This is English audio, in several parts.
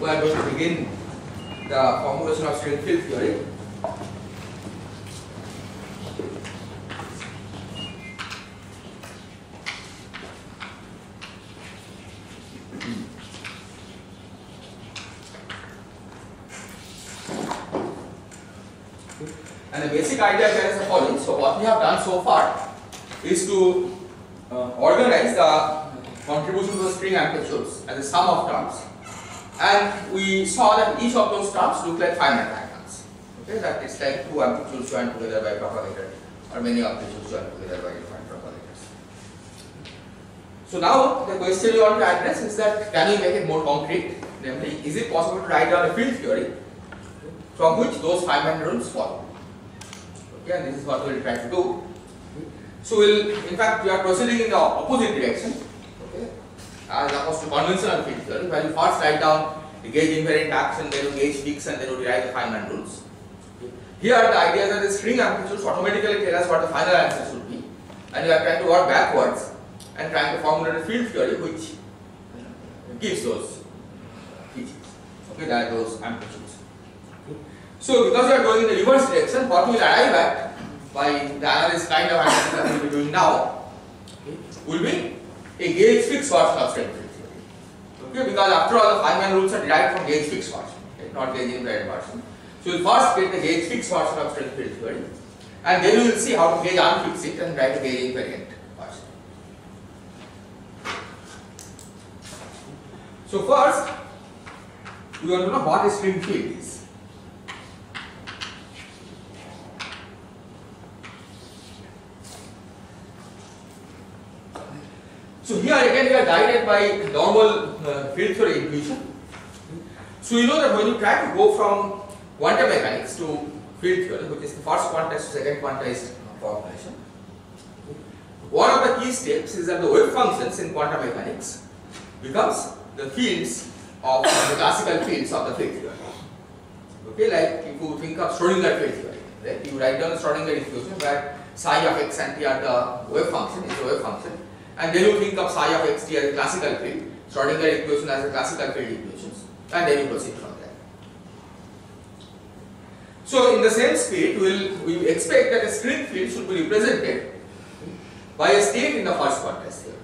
we are going to begin the formulation of string field theory. And the basic idea here is the following. So what we have done so far is to organize the contribution to the string amplitudes as a sum of terms, and we saw that each of those terms look like finite diagrams. Okay, that is like two amplitudes joined together by a propagator, or many amplitudes joined together by different propagators. So now the question we want to address is that can we make it more concrete? Namely, is it possible to write down a field theory from which those Feynman rules follow? Okay, and this is what we will try to do. So in fact, we are proceeding in the opposite direction, okay, as opposed to conventional field theory, where you first write down the gauge invariant action, then you gauge fix, and then you derive the Feynman rules. Okay. Here the idea is that the string amplitudes automatically tell us what the final answer should be, and we are trying to work backwards and trying to formulate a field theory which gives those features, okay, that those amplitudes. Okay. So because we are going in the reverse direction, what we will arrive at by the analysis kind of analysis that we will be doing now, okay, will be a gauge fixed version of string field theory. Okay, because after all the Feynman rules are derived from gauge fixed version, okay, not gauge invariant version. So we will first get the gauge fixed version of string field theory, and then we will see how to gauge unfix it and write a gauge invariant version. So first, we want to know what a string field is. So here again we are guided by normal field theory intuition. So you know that when you try to go from quantum mechanics to field theory, which is the first quantized to second quantized formulation, one of the key steps is that the wave functions in quantum mechanics becomes the fields of the classical fields of the field theory. Okay, like if you think of Schrodinger field theory, right? You write down the Schrodinger equation where psi of x and t are the wave function, is the wave function. And then you think of psi of xt as a classical field, Schrodinger equation as a classical field equations, and then you proceed from there. So in the same spirit, we expect that a string field should be represented by a state in the first quantized theory.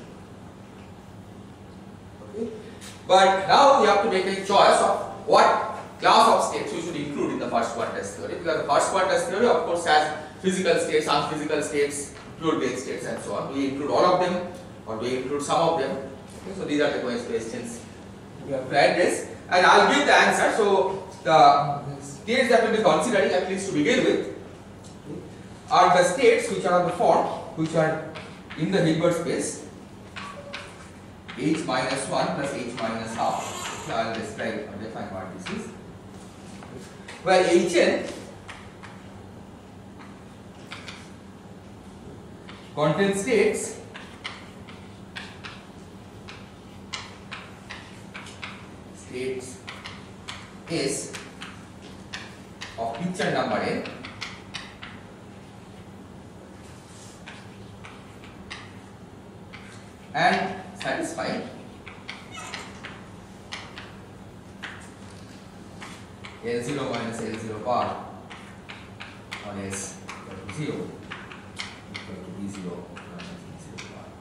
Okay. But now we have to make a choice of what class of states we should include in the first quantized theory, because the first quantized theory of course has physical states, unphysical states, pure gauge states and so on. Do we include all of them or do we include some of them? Okay, so these are the questions we have to address, and I will give the answer. So the states that we will be considering, at least to begin with, are the states which are of the form, which are in the Hilbert space h minus 1 plus h minus half. So I will describe or define what this is, where Hn contains states S of picture number n and satisfy L0 minus L0 bar on S equal to 0 equal to B0 minus B0 bar.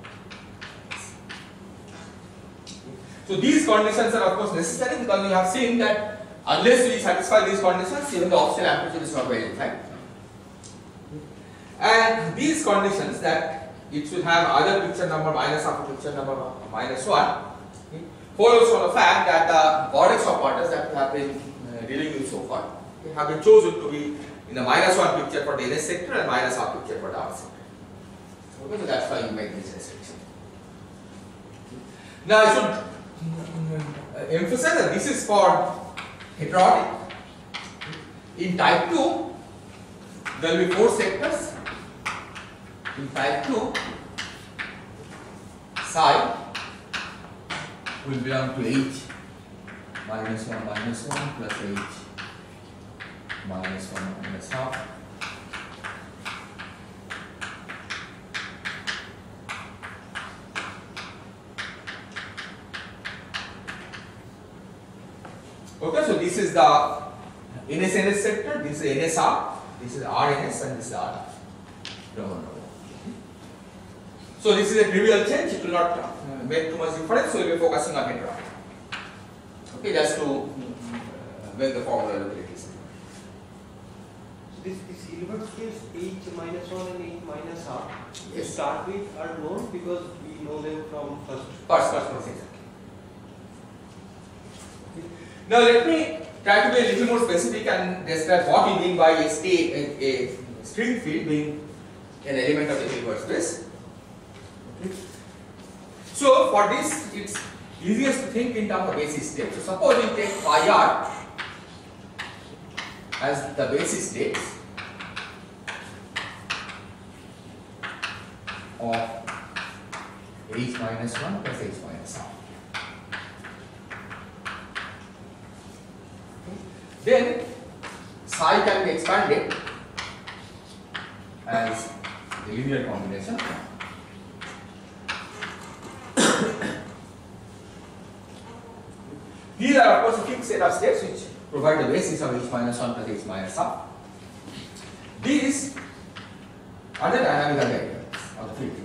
So these conditions are of course necessary, because we have seen that unless we satisfy these conditions, even the optional amplitude is not very defined. And these conditions, that it should have either picture number minus half or picture number minus 1, follows from the fact that the vortex operators that we have been dealing with so far have been chosen to be in the minus 1 picture for the NS sector and minus half picture for the R sector. Okay, so that's why you make this restriction. Now I should emphasize that this is for heterotic. In type 2, there will be 4 sectors. In type 2, psi will belong to h minus 1 plus h minus 1 minus half. Okay, so this is the NS sector, this is NSR, this is RNS, and this is R. So this is a trivial change, it will not make too much difference, so we will be focusing on heteronomy. Okay, just to make the formula look like this. So this Hilbert scales H minus 1 and H minus R to Yes. start with are known because we know them from first. First, exactly. Now let me try to be a little more specific and describe what we mean by a string field being an element of the Hilbert space. Okay. So for this, it's easiest to think in terms of basis state. So suppose we take phi r as the basis states of H minus 1 plus H minus r. Then psi can be expanded as the linear combination. These are of course a fixed set of states which provide the basis of H minus 1 plus H minus r. These are the dynamical variables of the field.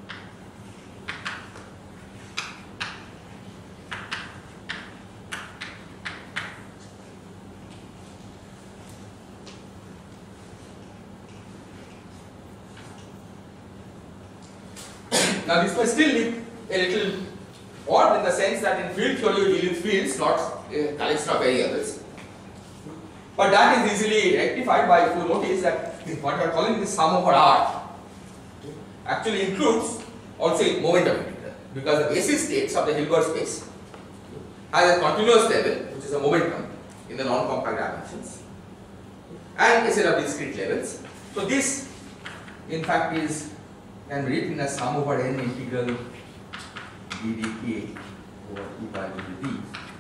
Now this may still be a little odd in the sense that in field theory you deal with fields, not a collection of variables. But that is easily rectified by, if you notice that what we are calling the sum over R actually includes also momentum integral, because the basis states of the Hilbert space has a continuous level which is a momentum in the non-compact dimensions and a set of discrete levels. So this in fact is can be written as sum over n integral ddk over e by dt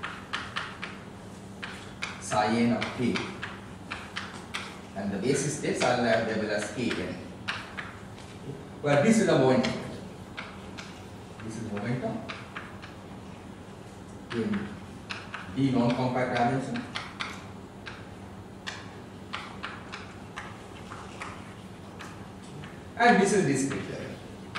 psi n of k, and the basis states are labeled as k n, where this is the momentum. This is momentum in d non-compact dimension. And this is discrete level.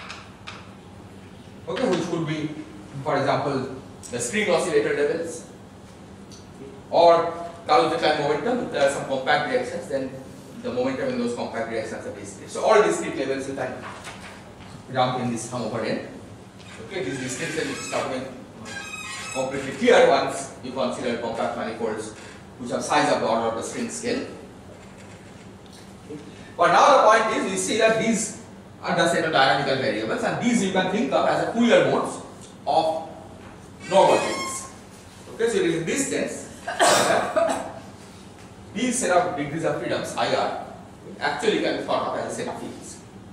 Okay, which could be, for example, the string oscillator levels or Gauss-Decline momentum. There are some compact reactions, then the momentum in those compact reactions are discrete. So all discrete levels you can jump in this sum over n. Okay, these discrete levels start becoming completely clear once you consider compact manifolds which have size of the order of the string scale. But now the point is, we see that these are the set of dynamical variables, and these you can think of as a Fourier modes of normal fields. Okay, so it is in this sense that these set of degrees of freedom IR actually can be thought of as a set of fields.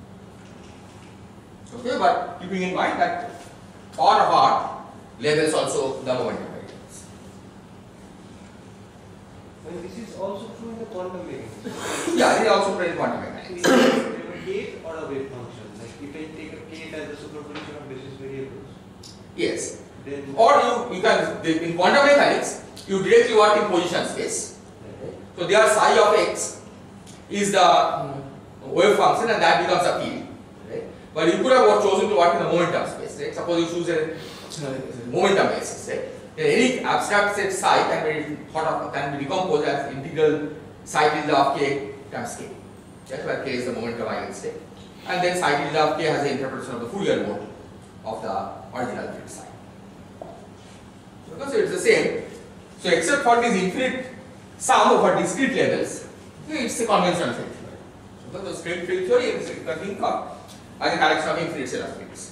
Okay, but keeping in mind that R of R labels also the momentum variables. And this is also true in the quantum mechanics. Yeah, it is also true in quantum mechanics. So you have a gate or a wave function. Like if I take a gate as a superposition of basis variables. Yes. Then Or you can, in quantum mechanics, you directly work in position space. So their psi of x is the wave function, and that becomes a field. Right? But you could have chosen to work in the momentum space. Right? Suppose you choose a momentum basis. Right? Then any abstract set psi can be thought of, can be decomposed as integral psi tilde of k times k. That's where k is the momentum eigenstate. And then psi tilde of k has the interpretation of the Fourier mode of the original field psi. Okay, so it's the same. So except for this infinite sum over discrete levels, it's a conventional field theory. So the straight field theory is you can think of as a collection of infinite set of fields.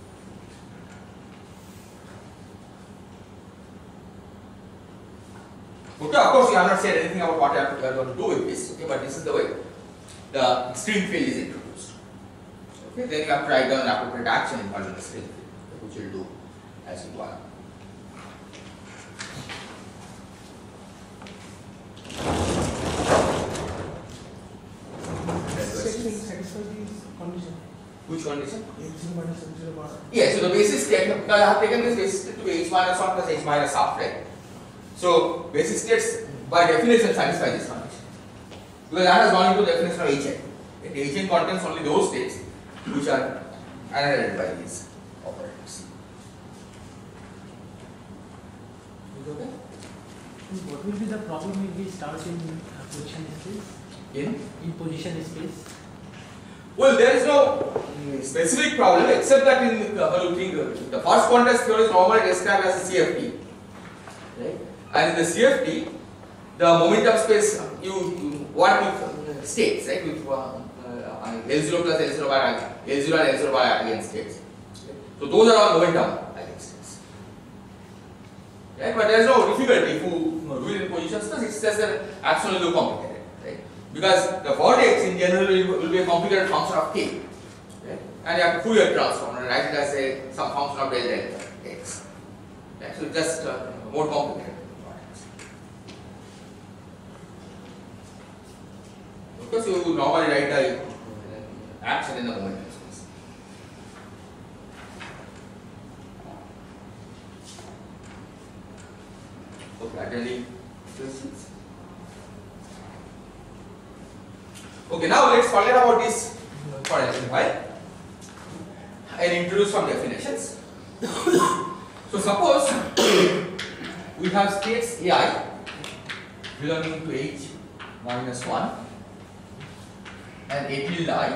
Okay, of course, we have not said anything about what we are going to do with this, okay, but this is the way the string field is introduced. Okay, then you have to write down an appropriate action involving the string field, which we will do as we go on. Satisfy these condition. Which condition? H minus M0 bar. Yes, so the basis state, because I have taken this basis state to be h minus 1 plus h minus half, right? So basic states by definition satisfy this condition because that has gone into the definition of Hn. Hn contains only those states which are annihilated by these operators. Is it okay? What will be the problem if we start in position space? In position space? Well, there is no specific problem except that in the first contrast theory is normally described as a CFT, right? And in the CFT, the momentum space you work with states, right? With L0 plus L0 bar, L0 and L0 bar again states. So those are all momentum against states, right? But there is no difficulty if you do it in position space. It's just that absolutely complicated, right? Because the vortex in general will be a complicated function of k, right? And you have to Fourier transform and write it as some function of delta x. Right? So it's just more complicated. Because you normally write the action in the momentum space. Okay, are there any questions? Okay, now let's forget about this for a little while and introduce some definitions. So suppose we have states ai belonging to h minus 1 and a tilde I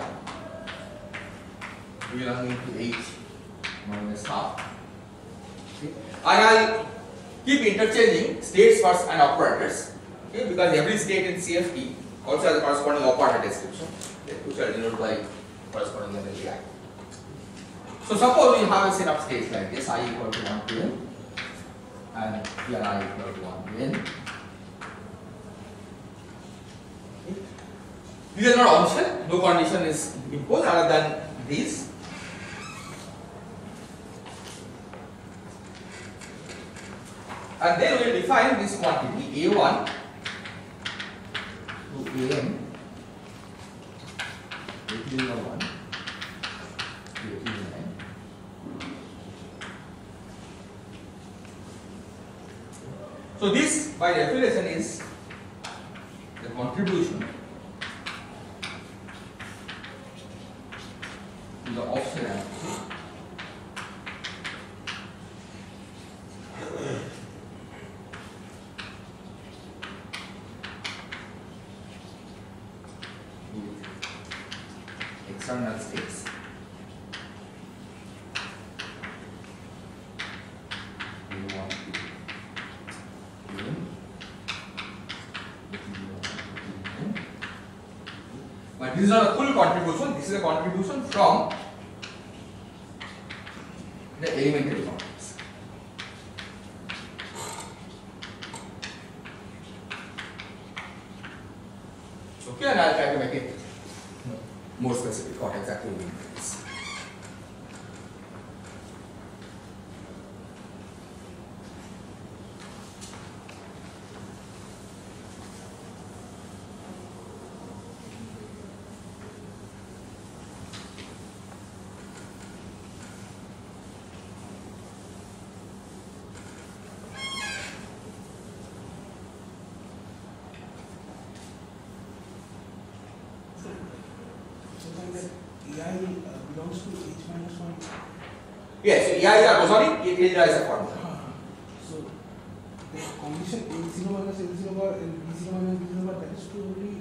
belonging to h minus half. Okay. And I'll keep interchanging states first and operators, okay, because every state in CFT also has a corresponding operator description, okay, which are denoted by corresponding level ai. So suppose we have a set of states like this, I equal to 1 to n and here I equal to 1 to n. These are not optional, no condition is imposed other than these. And then we will define this quantity A1 to An, A1 to A9. So this by definition is the contribution to the offset amplitude with external states but this is not a full contribution, this is a contribution from the elementary complex. Okay, and I'll try to make it more specific what exactly we mean by this. AI belongs to h minus 1. Yes, so AI is a bosonic, it is a formula. So the condition A0 minus L0 bar and B0 minus B0 bar, that is to only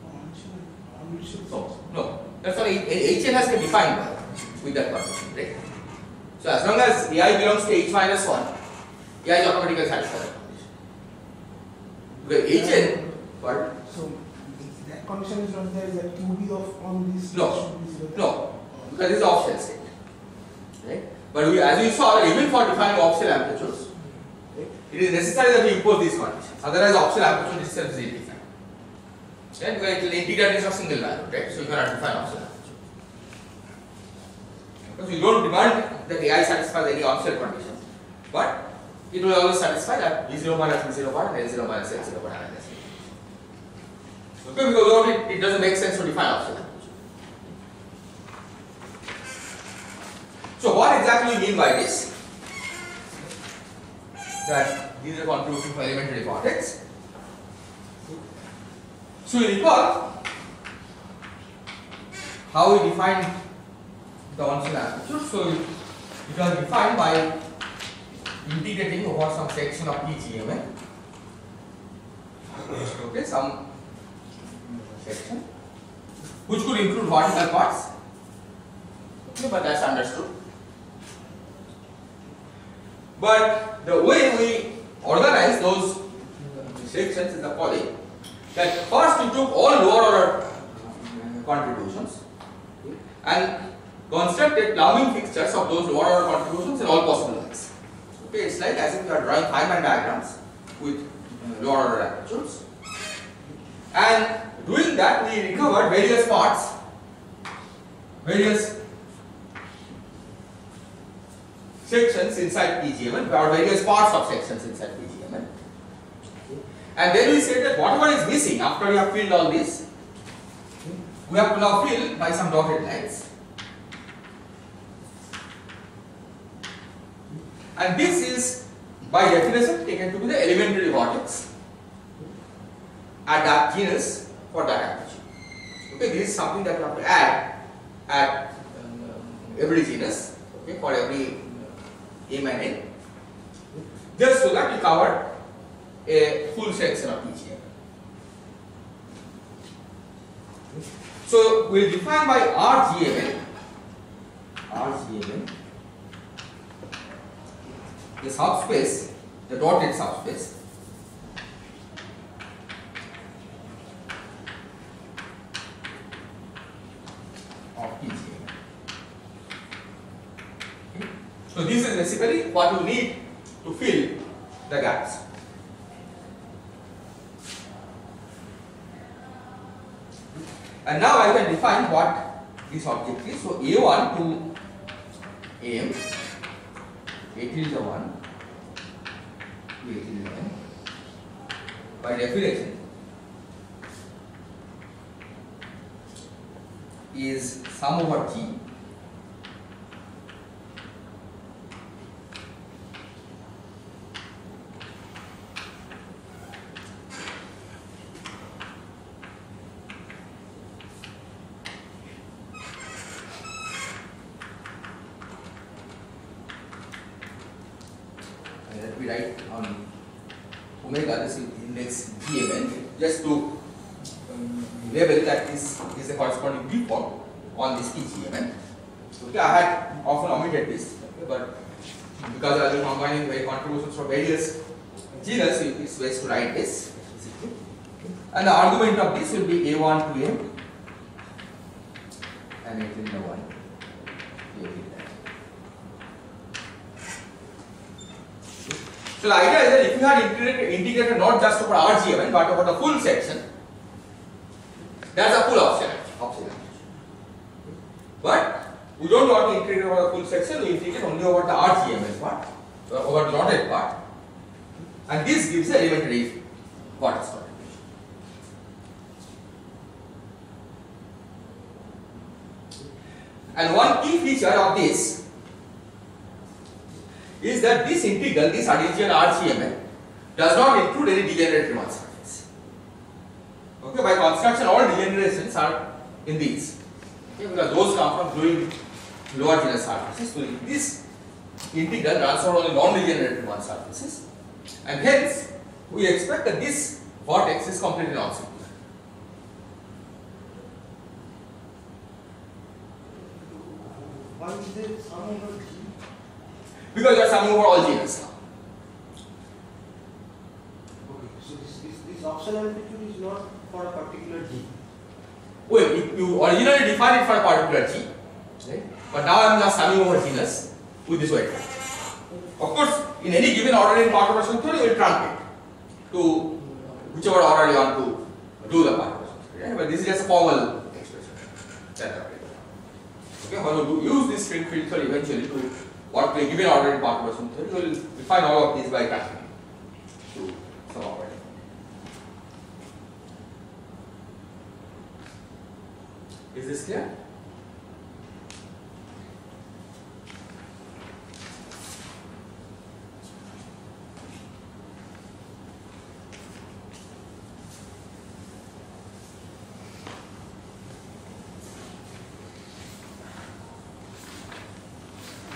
No, that's why Hn has been defined with that condition, right? So as long as AI belongs to h minus 1, AI is automatically satisfied that condition. Because Hn, what? So that condition is not there, that QB of on this. No, because this is offset state, right? But as we saw, even for defining offset amplitudes, right, it is necessary that we impose these conditions. Otherwise, offset amplitude itself is indefinite, right? Because it will integrate is of single value, right? So you cannot define offset amplitude. Because we don't demand that AI satisfies any offset condition, but it will always satisfy that B0 minus B0 bar and L0 minus L0 bar and S0. Okay, because without it, it doesn't make sense to define offset amplitude. So what exactly we mean by this? That these are contributing for elementary vortex. So you recall how we defined the on-scale amplitude. So it was defined by integrating over some section of PGMN. Okay, some section which could include vertical parts. Okay, but that's understood. But the way we organize those sections is the following: that first we took all lower order contributions and constructed plumbing fixtures of those lower order contributions in all possible lengths. Okay, it's like as if you are drawing Feynman diagrams with lower order amplitudes. And doing that, we recovered various parts, various sections inside PGMN, or various parts of sections inside PGMN. And then we said that whatever is missing after we have filled all this, we have to now fill by some dotted lines. And this is by definition taken to be the elementary vortex at that genus for that amplitude. Okay, this is something that you have to add at every genus, okay, for every M and N, just so that we cover a full section of PGMN. So we will define by RGMN the subspace, the dotted subspace of PGMN. Okay. So this is basically what you need to fill the gaps. And now I can define what this object is. So A1 to AM, A3 is the 1, A3 is the 1. By definition is sum over G that we write on omega, this is index GMN, just to label that this is the corresponding viewform on this PGMN. Okay, I had often omitted this, okay, but because I will be combining very contributions from various genus, it's best to write this. And the argument of this will be A1 to M and A3 to 1. So the idea is that if you had integrated not just over RGMN but over the full section, that's a full option. But we don't want to integrate over the full section, we integrate only over the RGMN part, over the dotted part, and this gives the elementary vortex contribution. And one key feature of this is that this integral, this adhesion RGMN, does not include any degenerate Riemann surface. Okay, by construction, all degenerations are in these. Okay, because those come from fluid lower genus surfaces. So this integral runs over only non-degenerate Riemann surfaces, and hence we expect that this vortex is completely non-circular. Why is there sum over G? Because you are summing over all genus now. Okay, so this optional amplitude is not for a particular G. Well, you originally defined it for a particular G, right? But now I am just summing over genus with this weight factor. Of course, in any given order in perturbation theory, you will truncate to whichever order you want to do the perturbation theory, right? But this is just a formal expression. Okay, when you use this string field theory eventually to what a given order in perturbation theory, you will define all of these by truncating to some operator. Is this clear?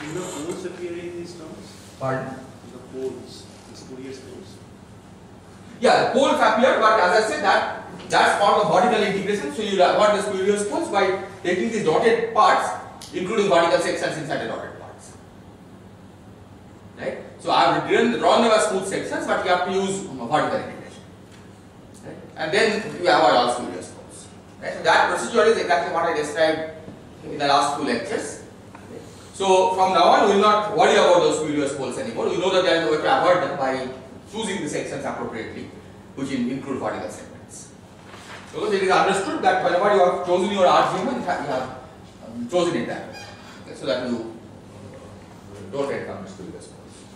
Do the poles appear in these terms? Pardon? The poles, the Fourier's poles. Yeah, the poles appear, but as I said that's part of vertical integration. So you got the Fourier's poles by taking these dotted parts, including vertical sections inside the dotted parts. Right? So I have drawn them as smooth sections, but you have to use vertical integration. Right? And then you avoid all Fourier's poles. Right? So that procedure is exactly what I described in the last 2 lectures. So from now on, we will not worry about those Fourier's poles anymore. We know that there is a way to avoid them by choosing the sections appropriately, which include vertical segments. So it is understood that whenever you have chosen your RGM, you have chosen it that way, okay, so that you don't encounter Fourier's poles.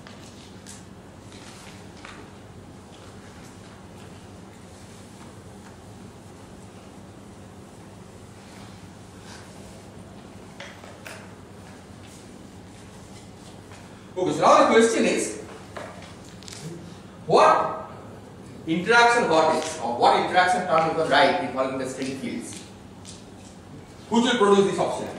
Okay, so now the question is, what interaction vortex or what interaction term you can write involving the string fields which will produce this oscillation?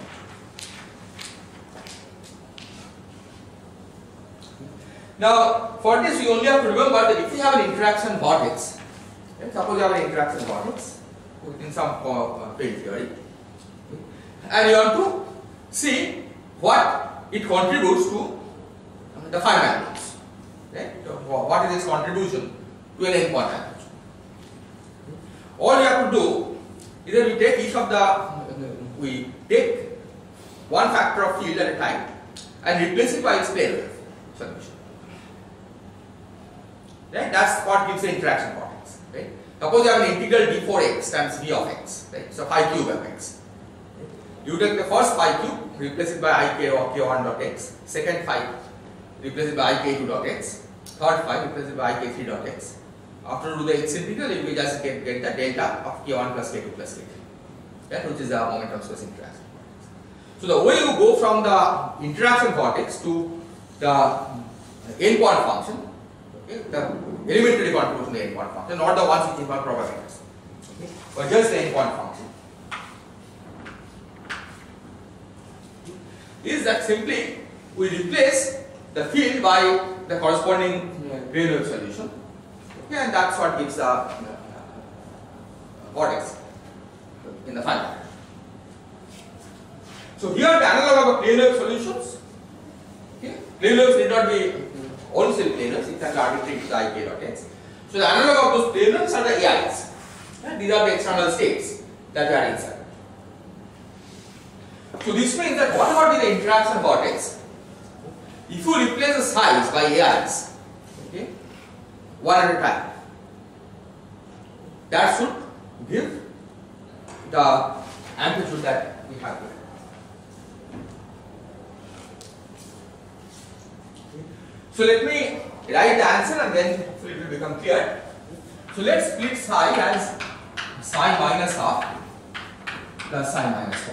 Now, for this you only have to remember that if you have an interaction vortex, okay, suppose you have an interaction vortex in some field theory, and you want to see what it contributes to the Feynman groups. Right? So what is its contribution to an n quantum amplitude? All you have to do is that we take one factor of field at a time and replace it by its plane wave solution. Right? That's what gives the interaction vortex. Right? Suppose you have an integral d4x times v of x. Right? So phi cube of x. You take the first phi cube, replace it by ik of k1 dot x. Second phi, replace it by ik2 dot x. Third phi, replace it by ik3 dot x. After you do the x integral, you will just get the delta of k1 plus k2 plus k3. Right? Which is the momentum space interaction vortex. So the way you go from the interaction vortex to the n-point function, okay, the elementary contribution to the n-point function, not the ones which involve probabilities, okay, but just the n-point function, is that simply we replace the field by the corresponding plane wave solution, okay, and that's what gives the vortex in the final. So here the analog of the plane wave solutions, okay, plane waves need not be wholesale plane waves, it can be arbitrary to the ik dot x. So the analog of those plane waves are the AIs, and these are the external states that are inside. So this means that whatever be the interaction vortex, if you replace the size by AIs, okay, one at a time, that should give the amplitude that we have here. So let me write the answer and then hopefully it will become clear. So let's split psi as psi minus half plus psi minus 1.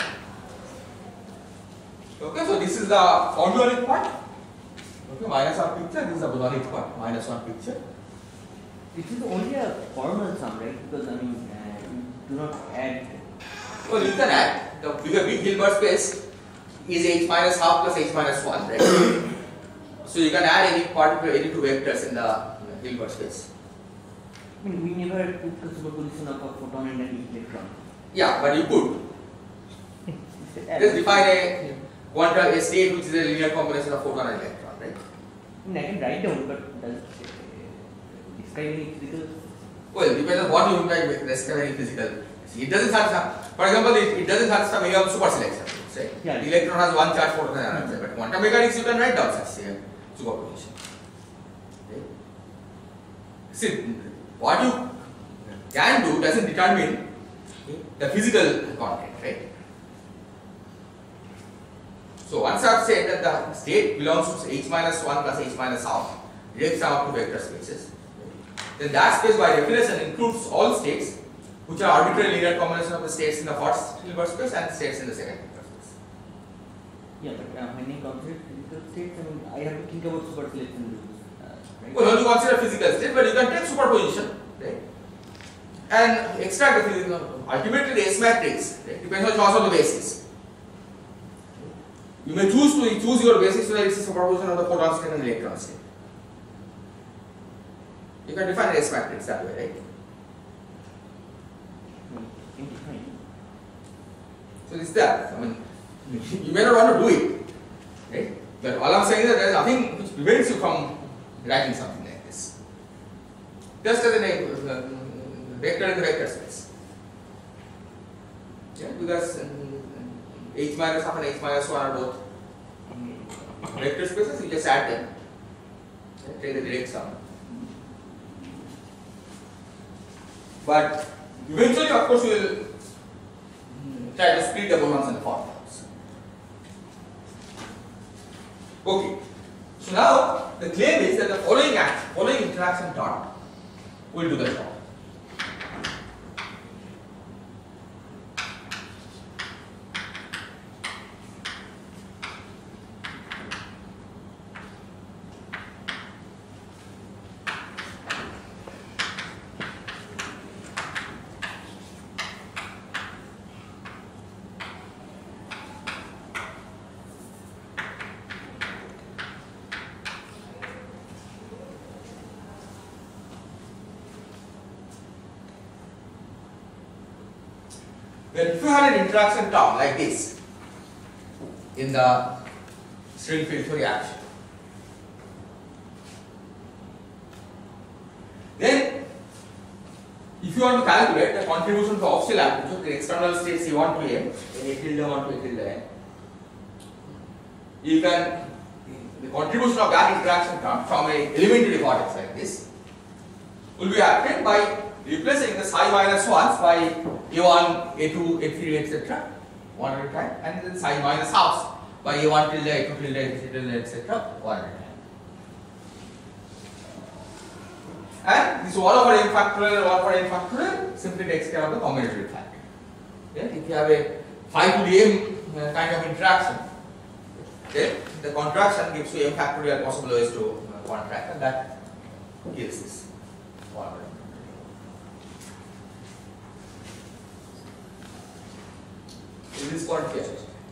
Okay, so this is the formulaic part. Okay, minus half picture, this is the bosonic part, minus 1 picture. This is only a formal sum, right? Because I mean, you do not add. Well, you can add. The big Hilbert space is h minus half plus h minus 1, right? So you can add any two vectors in the Hilbert space. I mean, we never took the superposition of a photon and an electron. Yeah, but you could. Just define a state which is a linear combination of photon and electron, right? I mean, I can write down, but does it describe any physical? Well, it depends on what you mean by describing physical. See, it doesn't have, for example, it doesn't have some area of super selection, right? Yeah. The electron has one charge, photon and another, but quantum mechanics you can write down such superposition. Okay? See, what you can do doesn't determine the physical content, right? So once I have said that the state belongs to h minus 1 plus h minus half, direct sum of two vector spaces, then that space by definition includes all states which are arbitrary linear combination of the states in the first Hilbert space and states in the second Hilbert space. Yeah, but when I consider physical states, I mean, I have to think about super selection rules, right? Well, you consider physical state, but you can take superposition, right? And extract the physical. Ultimately, the S matrix, right, depends on choice of the basis. You may choose your basis whether it's a superposition of the photon state and electron state. You can define an S matrix that way, right? So this is that. I mean, you may not want to do it, right? But all I'm saying is that there is nothing which prevents you from writing something like this. Just as a vector in the vector space. Yeah, because h minus half and h minus 1 are both vector spaces, you just add them. Take the direct sum. But eventually, of course, you will try to split the bosons and the formulas. Okay. So now the claim is that the following interaction term will do the job. Then if you had an interaction term like this in the string field theory action, then if you want to calculate the contribution to the offshell amplitude, the external states A1 to M, and A tilde 1 to A tilde N, you can, the contribution of that interaction term from a elementary vortex like this will be obtained by replacing the psi minus 1s by A1, A2, A3, etc. one at a time, and then psi minus halves by A1 tilde, A2 tilde, A3 tilde, etc. one at a time. And this 1 over n factorial and 1 over n factorial simply takes care of the combinatorial factor. Okay? If you have a phi to the m kind of interaction, okay, the contraction gives you m factorial possible ways to contract, and that gives this 1 over n. This is called here.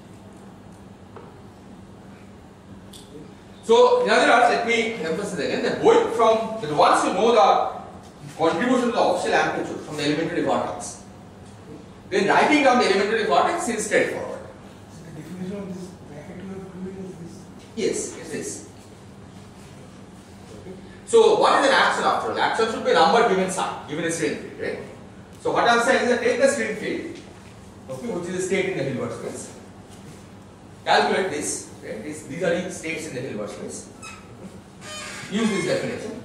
So, in other words, let me emphasize again that going from that once you know the contribution to the offshell amplitude from the elementary vortex, then writing down the elementary vortex is straightforward. So the definition of this bracket you have given is this? Yes, it is. So, what is an action after all? Action should be a number given psi, given a string field, right? So, what I am saying is that take the string field, okay, which is a state in the Hilbert space. Calculate this, right? These are each states in the Hilbert space. Use this definition.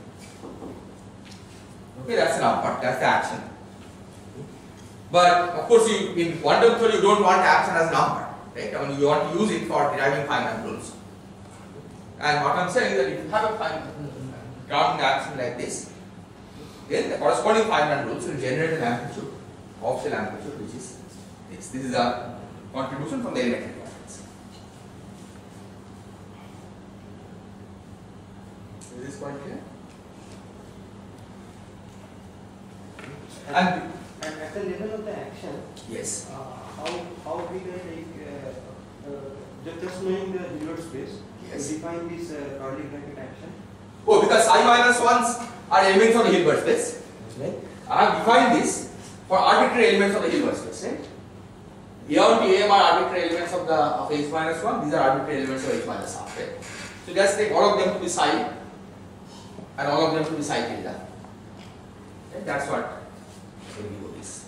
Okay, that's a number, that's the action. But of course, in quantum theory, you don't want action as a number, right? I mean, you want to use it for deriving Feynman rules. And what I'm saying is that if you have a grounding action like this, then the corresponding Feynman rules will generate an amplitude, offshell amplitude, which is this. This is a contribution from the elementary vortex. Is this point clear? And at the level of the action, yes. how we can just knowing the Hilbert space, Yes. define this curly bracket action. Oh, because psi minus 1s are elements of the Hilbert space. Right? I have defined this for arbitrary elements of the Hilbert space. Right? A1 to AM are arbitrary elements of H minus 1. These are arbitrary elements of H minus half. Right? So just take all of them to be psi and all of them to be psi tilde. Right? That's what we is.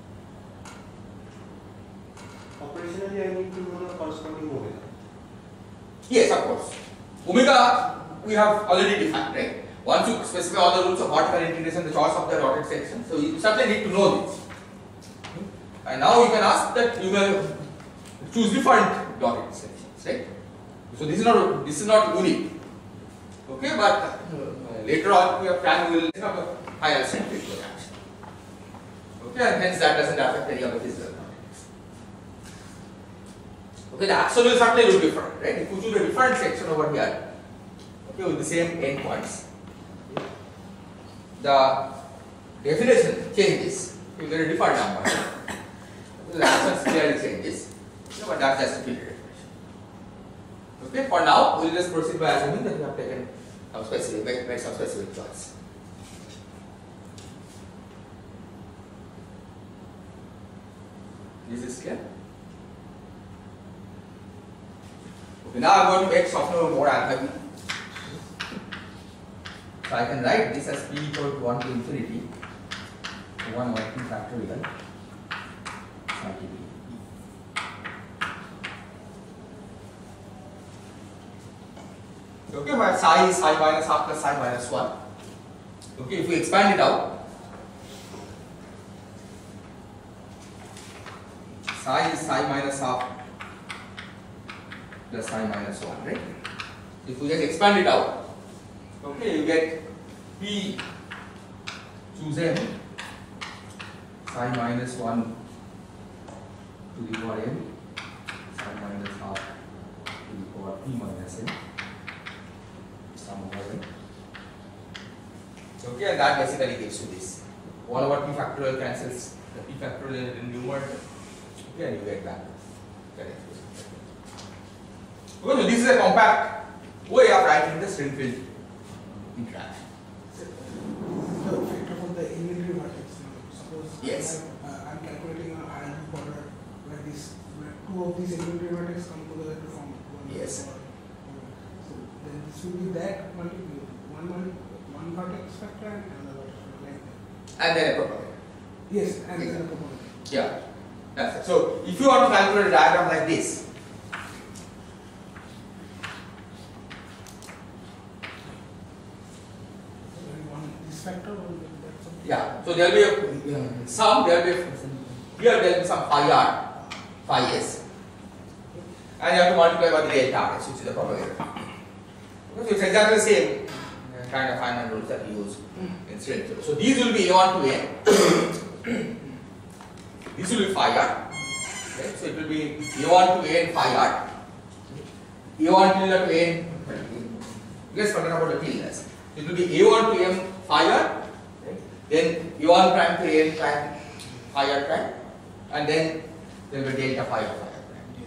Operationally, I need to know the corresponding omega. Yes, of course. Omega we have already defined, right? Once you specify all the rules of vertical integration, the choice of the dotted section, so you certainly need to know this. And now you can ask that you will choose different dotted sections, right? So this is not unique. Okay, but later on we have time we will have a higher centric action. Okay, and hence that doesn't affect any of the physical properties. Okay, the action will certainly look different, right? If you choose a different section over here, okay, with the same endpoints, the definition changes. You get a different number. The action clearly changes, but that's just a filter definition. Okay, for now we'll just proceed by assuming that we have taken some specific, made some specific choice. This is clear? Okay, now I'm going to make something more alpha. So I can write this as p equal to 1 to infinity 1 over p factorial psi t b. Okay, where psi is psi minus half plus psi minus 1. Okay, if we expand it out, psi is psi minus half plus psi minus 1, right? If we just expand it out, okay, you get p choose m psi minus 1 to the power m psi minus half to the power p minus m sum over n. Okay, and that basically gives you this. 1 over p factorial cancels the p factorial in numerator. Okay, and you get that. Okay, so this is a compact way of writing the string field interaction. The factor for the inventory vertex. Suppose Yes. I'm calculating a hierarchy order where two of these inventory vertex come together to form one. Yes. So then this will be that one vertex factor and another vertex factor like that. And then a propagator. Yes, and then a component. Yeah, that's it. So if you want to calculate a diagram like this, This factor or that something. yeah, so there will be a sum, there will be here there will be some phi r, phi s, and you have to multiply by the delta r s, which is the propagator. Okay, so it's exactly the same kind of Feynman rules that we use in string theory. So these will be a1 to n. This will be phi r. Right? So it will be a1 to n phi r. a1 tilde to n. Let's forget about the tildes. It will be a1 to m phi r. Right? Then a1 prime to n prime phi r prime, and then there will be delta phi r prime.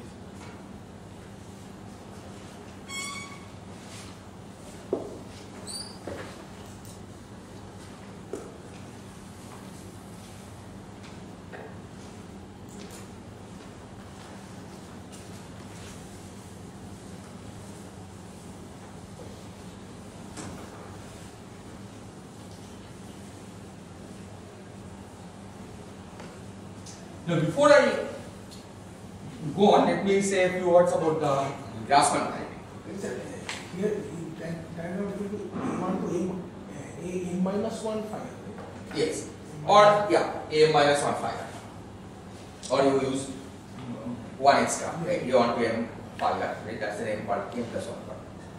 Now, before I go on, let me say a few words about the Grassmann variety. Here, diagram will be a1 to a minus 1 phi. Right? Yes, or yeah, a minus 1 phi, or you use one extra, right? You want to m phi, right? That's the name called m plus 1 phi.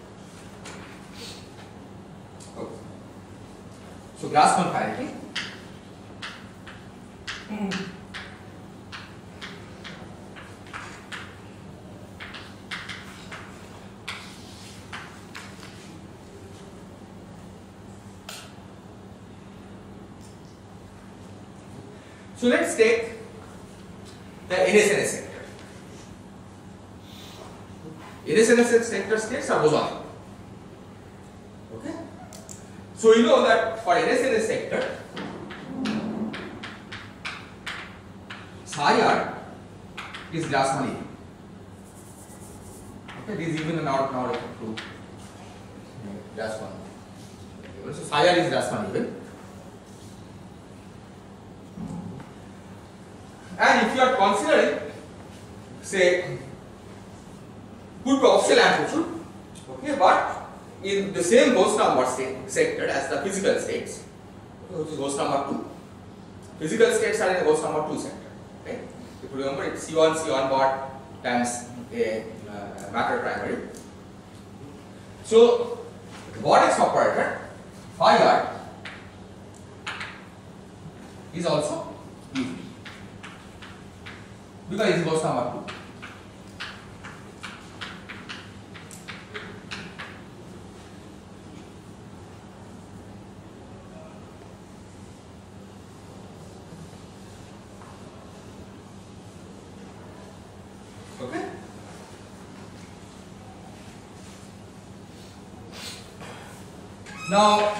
Okay. So Grassmann variety. So let's take the NSNS sector. NSNS sector states are bosonic. Okay. So you know that for NSNS sector, psi r is Grassmann even. Okay, this is even and out now to Grassmann. So psi r is Grassmann even. And if you are considering, say, could be optional amplitude, okay, but in the same Gauss number sector as the physical states, which is Gauss number 2. Physical states are in the Gauss number 2 sector. Okay? If you remember, it's C1 bar times a matter primary. So, the vortex operator phi r is also easy, because it goes number 2. Okay. Now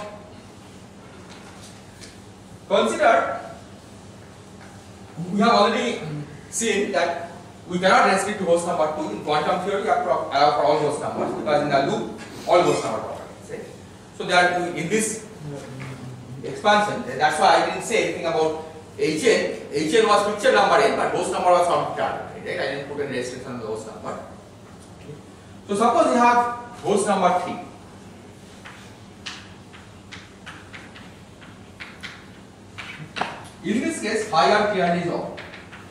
consider, we have already seen that we cannot restrict to host number 2. In quantum theory, you have to allow for all host numbers, because in the loop all host number properties, right? So that in this expansion, that's why I didn't say anything about Hn. Hn was picture number n, but host number was not arbitrary, right? I didn't put any restriction on the host number. So suppose you have host number 3. In this case, phi r clearly is odd.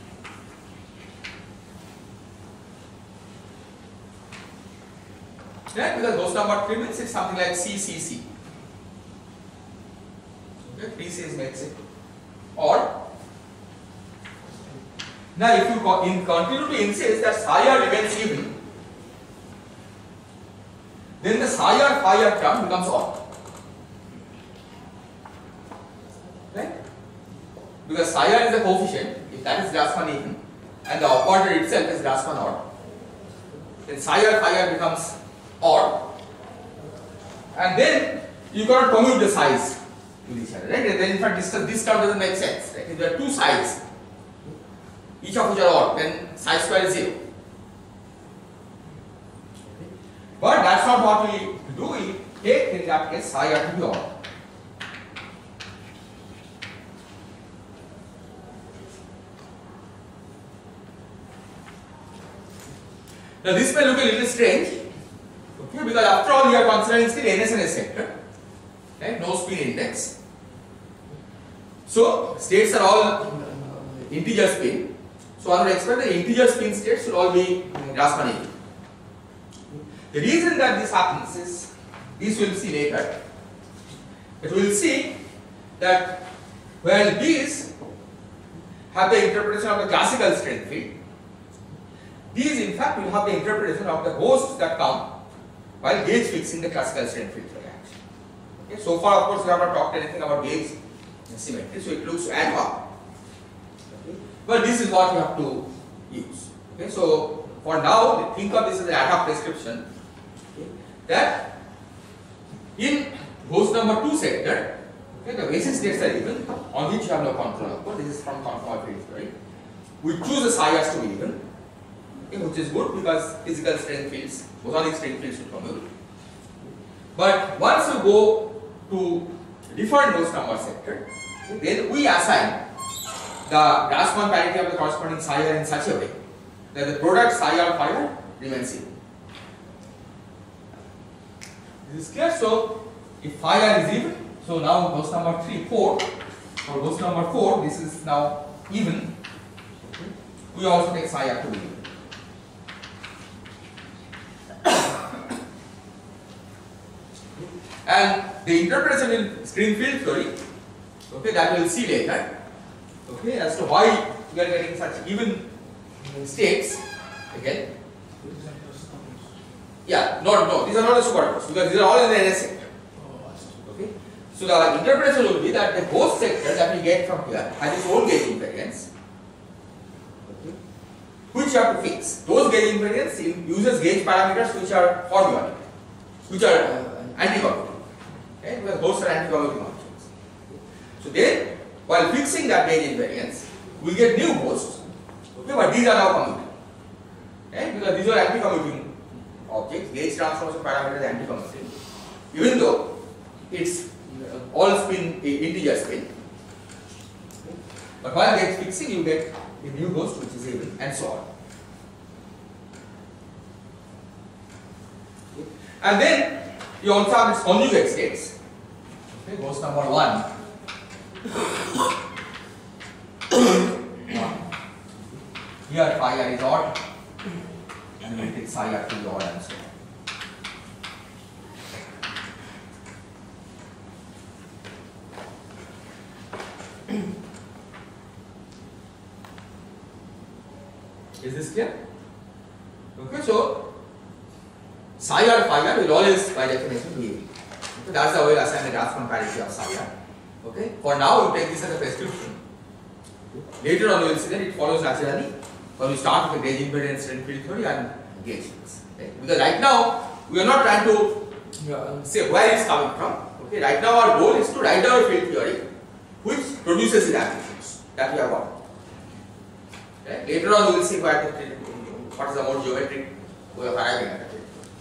Right? Because host number 3 means it's something like CCC. Okay, 3 C's makes it odd. Now, if you continue to insist that psi r remains even, then the psi r phi r term becomes odd. Right? Because psi r is the coefficient, if that is Grassmann even, and the operator itself is Grassmann odd, then psi r phi r becomes odd, and then you cannot commute the size to each other, right? And then in fact this term doesn't make sense, right? If there are two sides, each of which are odd, then psi square is 0. But that's not what we do. We take in that case psi r to be odd. Now this may look a little strange, okay, because after all you are considering still NS and S sector, right? No spin index. So states are all integer spin. So I would expect the integer spin states should all be Grassmann even. The reason that this happens is, this we'll see later, but we'll see that while these have the interpretation of the classical strength field, these in fact will have the interpretation of the hosts that come while gauge fixing the classical strength field reaction. Okay, so far of course we have not talked anything about gauge symmetry, so it looks ad hoc. Okay, but this is what you have to use. Okay, so for now think of this as an ad hoc description, okay, that in host number 2 sector, okay, the basis states are even, on which you have no control. Of course, this is from conformal field theory. We choose the psi as to be even, okay, which is good because physical strength fields, bosonic strength fields should commute. But once you go to different host number sector, okay, then we assign the Grassmann parity of the corresponding psi r in such a way that the product psi r phi r remains even. This is clear. So if phi r is even, so now host number 3, 4, for host number 4, this is now even. Okay. We also take psi r to be even. And the interpretation in string field theory, okay, that we'll see later, okay, as to why we are getting such even states again. Yeah, no, these are not the superhosts because these are all in the NS sector. Okay, so the interpretation will be that the host sector that we get from here has its own gauge invariance, okay, which you have to fix. Those gauge invariance uses gauge parameters which are formulaic, which are anti-commuting. Okay, because hosts are anti-commuting objects. So then, while fixing that gauge invariance, we get new hosts. Okay, but these are now commuting. Okay, because these are anti-commuting objects. Gauge transformation parameter is anti-commuting, even though it's all spin integer spin. Okay. But while gauge fixing, you get a new host which is even, and so on. Okay. And then you also have its conjugate states. Okay, host number 1. Here phi r is odd, and we take psi r to be odd, and so on. Is this clear? Okay, so psi r phi r will always by definition be even. Okay, that's the way we assign the Grassmann parity of psi r. Okay, for now we take this as a prescription. Later on we will see that it follows naturally when we start with the gauge invariance strength field theory and gauge fix. Okay? Because right now we are not trying to say where it's coming from. Okay, right now our goal is to write down a field theory which produces these amplitudes that we have got. Okay? Later on we will see what is the more geometric way of arriving at it.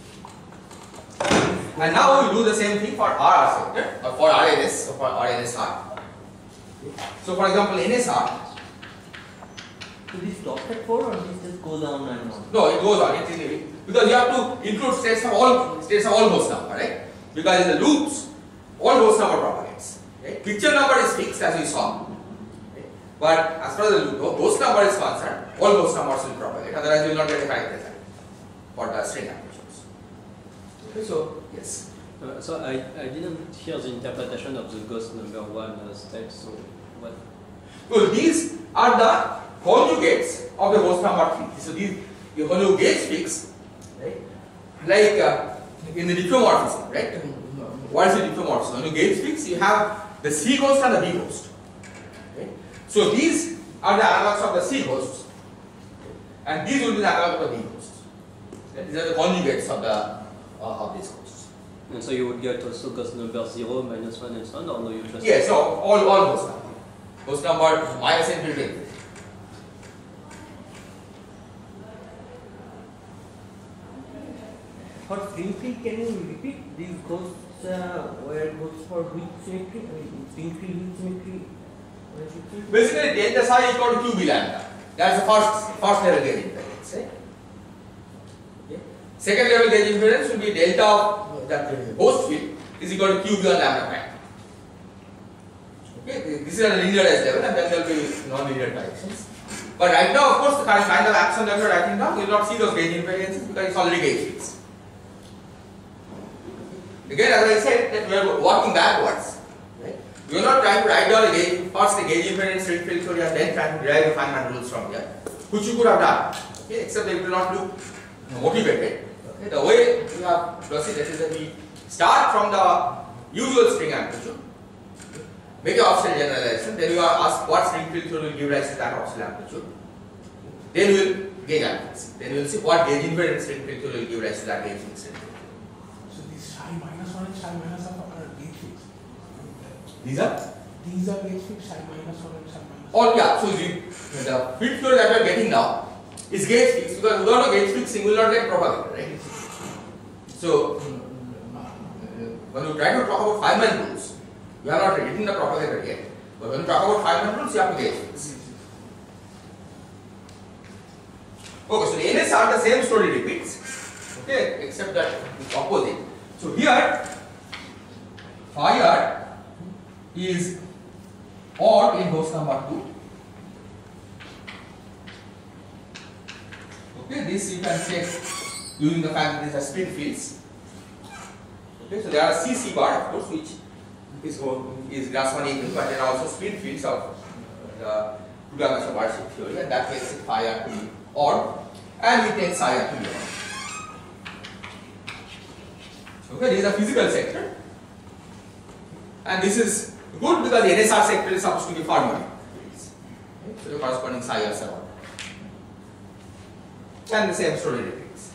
And now we will do the same thing for RR sector or for RNS, or for RNSR. So for example NSR, So this stops at 4 or this just goes on and on? no, it goes on, because you have to include states of all host number, right? Because in the loops, all host number propagates. Okay? Picture number is fixed as we saw. Okay? But as far as the loop host number is concerned, all host numbers will propagate, otherwise you will not get a correct result for the string amplitudes. Okay, so yes. So I didn't hear the interpretation of the Gauss number 1 step, so what? So these are the conjugates of the host number 3. So these, when you gauge fix, right? Like in the diffeomorphism, right? What is the diffeomorphism? When you gauge fix, you have the C host and the B host. Okay? So these are the analogs of the C hosts, and these will be the analogs of the B hosts. Okay? These are the conjugates of these hosts. And so you would get also Gauss number 0, -1 and so on, or no, you just... Yes, so all host number. Host number minus infinity. For string field, can you repeat these ghosts where ghosts for which symmetry? I mean, string field which symmetry? Basically, delta psi equal to q b lambda. That's the first level gauge invariance. Right? Okay. Second level gauge invariance will be delta of the host field is equal to q b on lambda prime. Okay, this is at a linearized level, and then there will be non-linear directions. But right now, of course, the kind of action that we are writing down, we will not see those gauge invariances because it's already gauge fixed. Again, as I said, that we are working backwards. Right? We are not trying to write down a gauge, first the gauge invariance string field theory, and then trying to derive the Feynman rules from here, which you could have done. Okay, except that it will not look motivated. Okay? The way we have proceeded is that we start from the usual string amplitude, make an optional generalization, then you are asked what string field theory will give rise to that optional amplitude. Then we will gauge amplitude. Then we will see what gauge invariant string field theory will give rise to that gauge fixed. So these psi minus 1 and psi minus alpha are gauge fixed. These are? These are gauge fixed, psi minus 1 and psi minus Oh yeah, so the field theory that we are getting now is gauge fixed, because without a gauge fixing we will not get propagated, right? So when you try to talk about Feynman rules, you have not written the propagator yet. But when you talk about Feynman rules, you have to gauge fix. Okay, so the NSR, the same story repeats. Okay, except that it's opposite. So here, phi r is odd in host number 2. Okay, this you can check using the fact that these are split fields. Okay, so there are CC bar, of course, which is Grassmann equal, but there are also split fields of the two-dimensional Warship theory, and that makes it phi r to be odd, and we take psi r to be odd. Okay, this is a physical sector, and this is good because the NSR sector is supposed to be harmonic fields. Okay, so the corresponding psi r's are odd. And the same story repeats.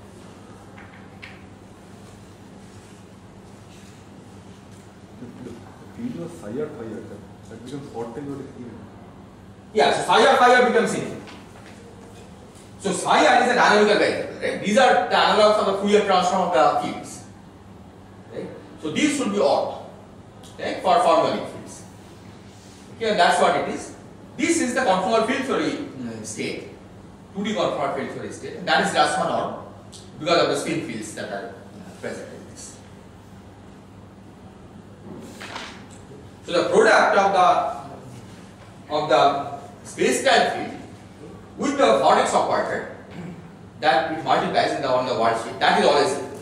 The field was phi r, that becomes odd periodic even. Yeah, so phi r becomes infinite. So psi r is a dynamical variable, right? These are the analogs of the Fourier transform of the fields. Right? So these should be odd, right, for harmonic fields. Okay, and that's what it is. This is the conformal field theory state, 2D conformal field theory state, and that is Grassmann odd because of the spin fields that are present in this. So the product of the space-time field with the Hornets operator that it multiplies on the worldsheet, that is always equal.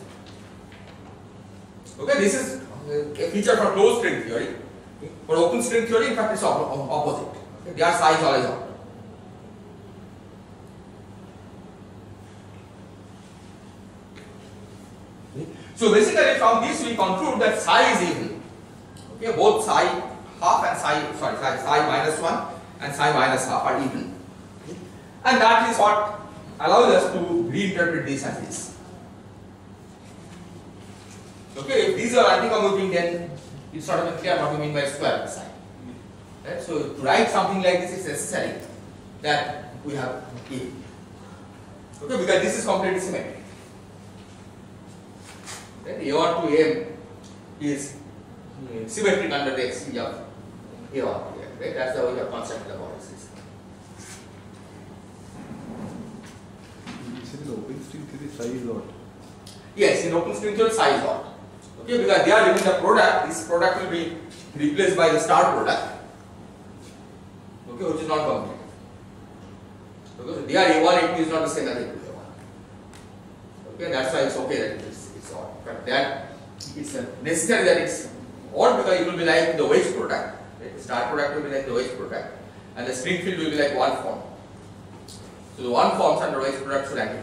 Okay, this is a feature for closed string theory. For open string theory, in fact, it's opposite. Okay, their size always odd. So basically, from this we conclude that psi is even. Okay, both psi half and psi minus 1 and psi minus half are even. Okay. And that is what allows us to reinterpret this as this. Okay, if these are anti-commuting, then it's sort of clear what we mean by square of the sign. Right? So to write something like this, it's necessary that we have A. Okay, because this is completely symmetric. Right? A1 to M is symmetric under the exchange of A1 to M. Right? That's how we have constructed the body system. You said in open string theory psi is what? Yes, in open string theory, psi is what? Okay, because they are given the product, this product will be replaced by the star product. Okay, which is not complete. Okay, so they are A1, A2 is not the same as A2, A1. Okay, that's why it's okay that it's odd. But that it's necessary that it's odd because it will be like the wedge product. Right? The star product will be like the wedge product, and the string field will be like one form. So the one forms and the wedge product should anti-compute.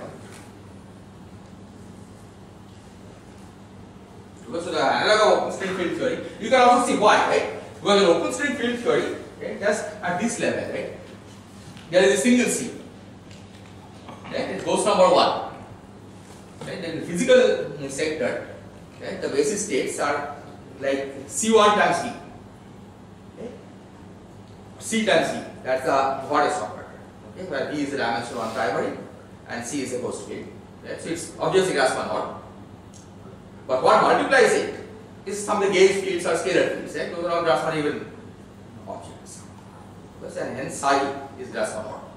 Okay, so the analog of open string field theory, you can also see why, right? Because in open string field theory, right, just at this level, right, there is a single C. Right? It goes number 1. Right? In the physical sector, right, the basis states are like C1 times D. Okay? C times D, that's the hottest operator. Okay? Where D is the dimension 1 primary and C is the host field. Right? So it's obviously Grassmann odd. But what multiplies it is some of the gauge fields or scalar fields. Right? Those are all Grassmann even objects. And hence psi is Grassmann odd.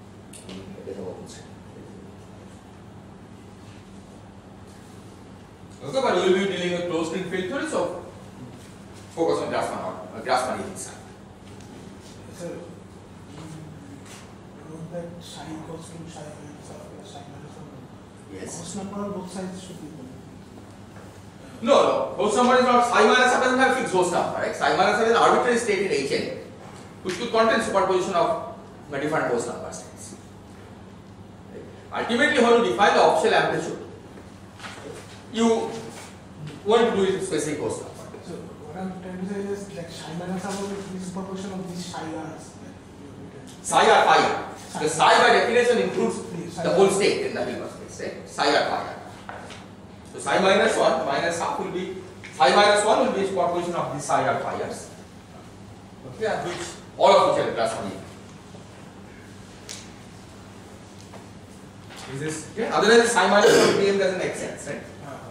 Okay, but we will be dealing with closed string field theory, so focus on Grassmann odd, Grassmann even psi. So, that psi equals to psi minus one. Yes. Host number on both sides should be equal. No, host number is not, psi minus doesn't have fixed host number, right? Psi minus is an arbitrary state in Hn, which could contain superposition of different host number states. Right? Ultimately, when you define the optional amplitude, you want to do it with specific host number. So, what I'm trying to say is like psi minus is the superposition of these psi r's. Psi or phi r. The psi by definition includes the whole state in the Hilbert space, right? Psi or phi r. So psi minus 1 minus half will be, psi minus 1 will be a superposition of these psi or phi r's. Okay, and which all of which are Grassmann even. Is this okay? Otherwise, psi minus 1 PM doesn't make sense, right?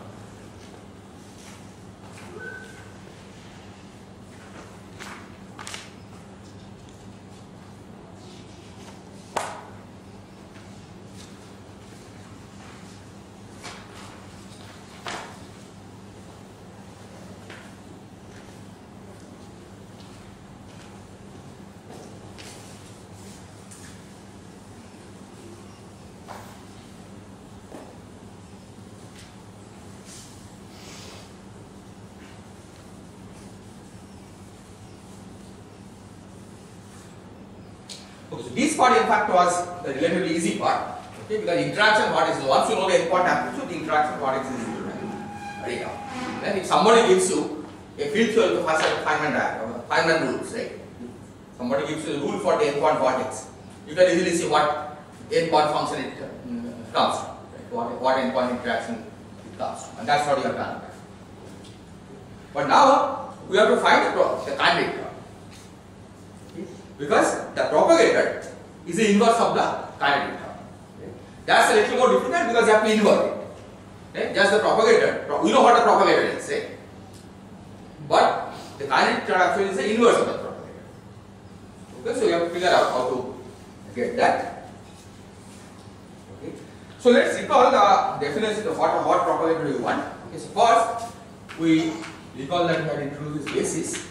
Okay, so this part in fact was the relatively easy part. Okay, because interaction what is, once you know the endpoint amplitude, the interaction what is easy to write down. Then if somebody gives you a field theory to Feynman rules, right? Somebody gives you a rule for the endpoint vortex. You can easily see what endpoint function it comes to, right? What endpoint interaction it comes to, and that's what you have done. But now we have to find the candidate term. Because the propagator is the inverse of the candidate term. Okay? That's a little more difficult because you have to invert it. Okay? Just the propagator, we know what the propagator is, right? But the candidate term actually is the inverse of the propagator. Okay, so you have to figure out how to get that. Okay. So let's recall the definition of what propagator you want. Okay, so first we recall that we had introduced this basis.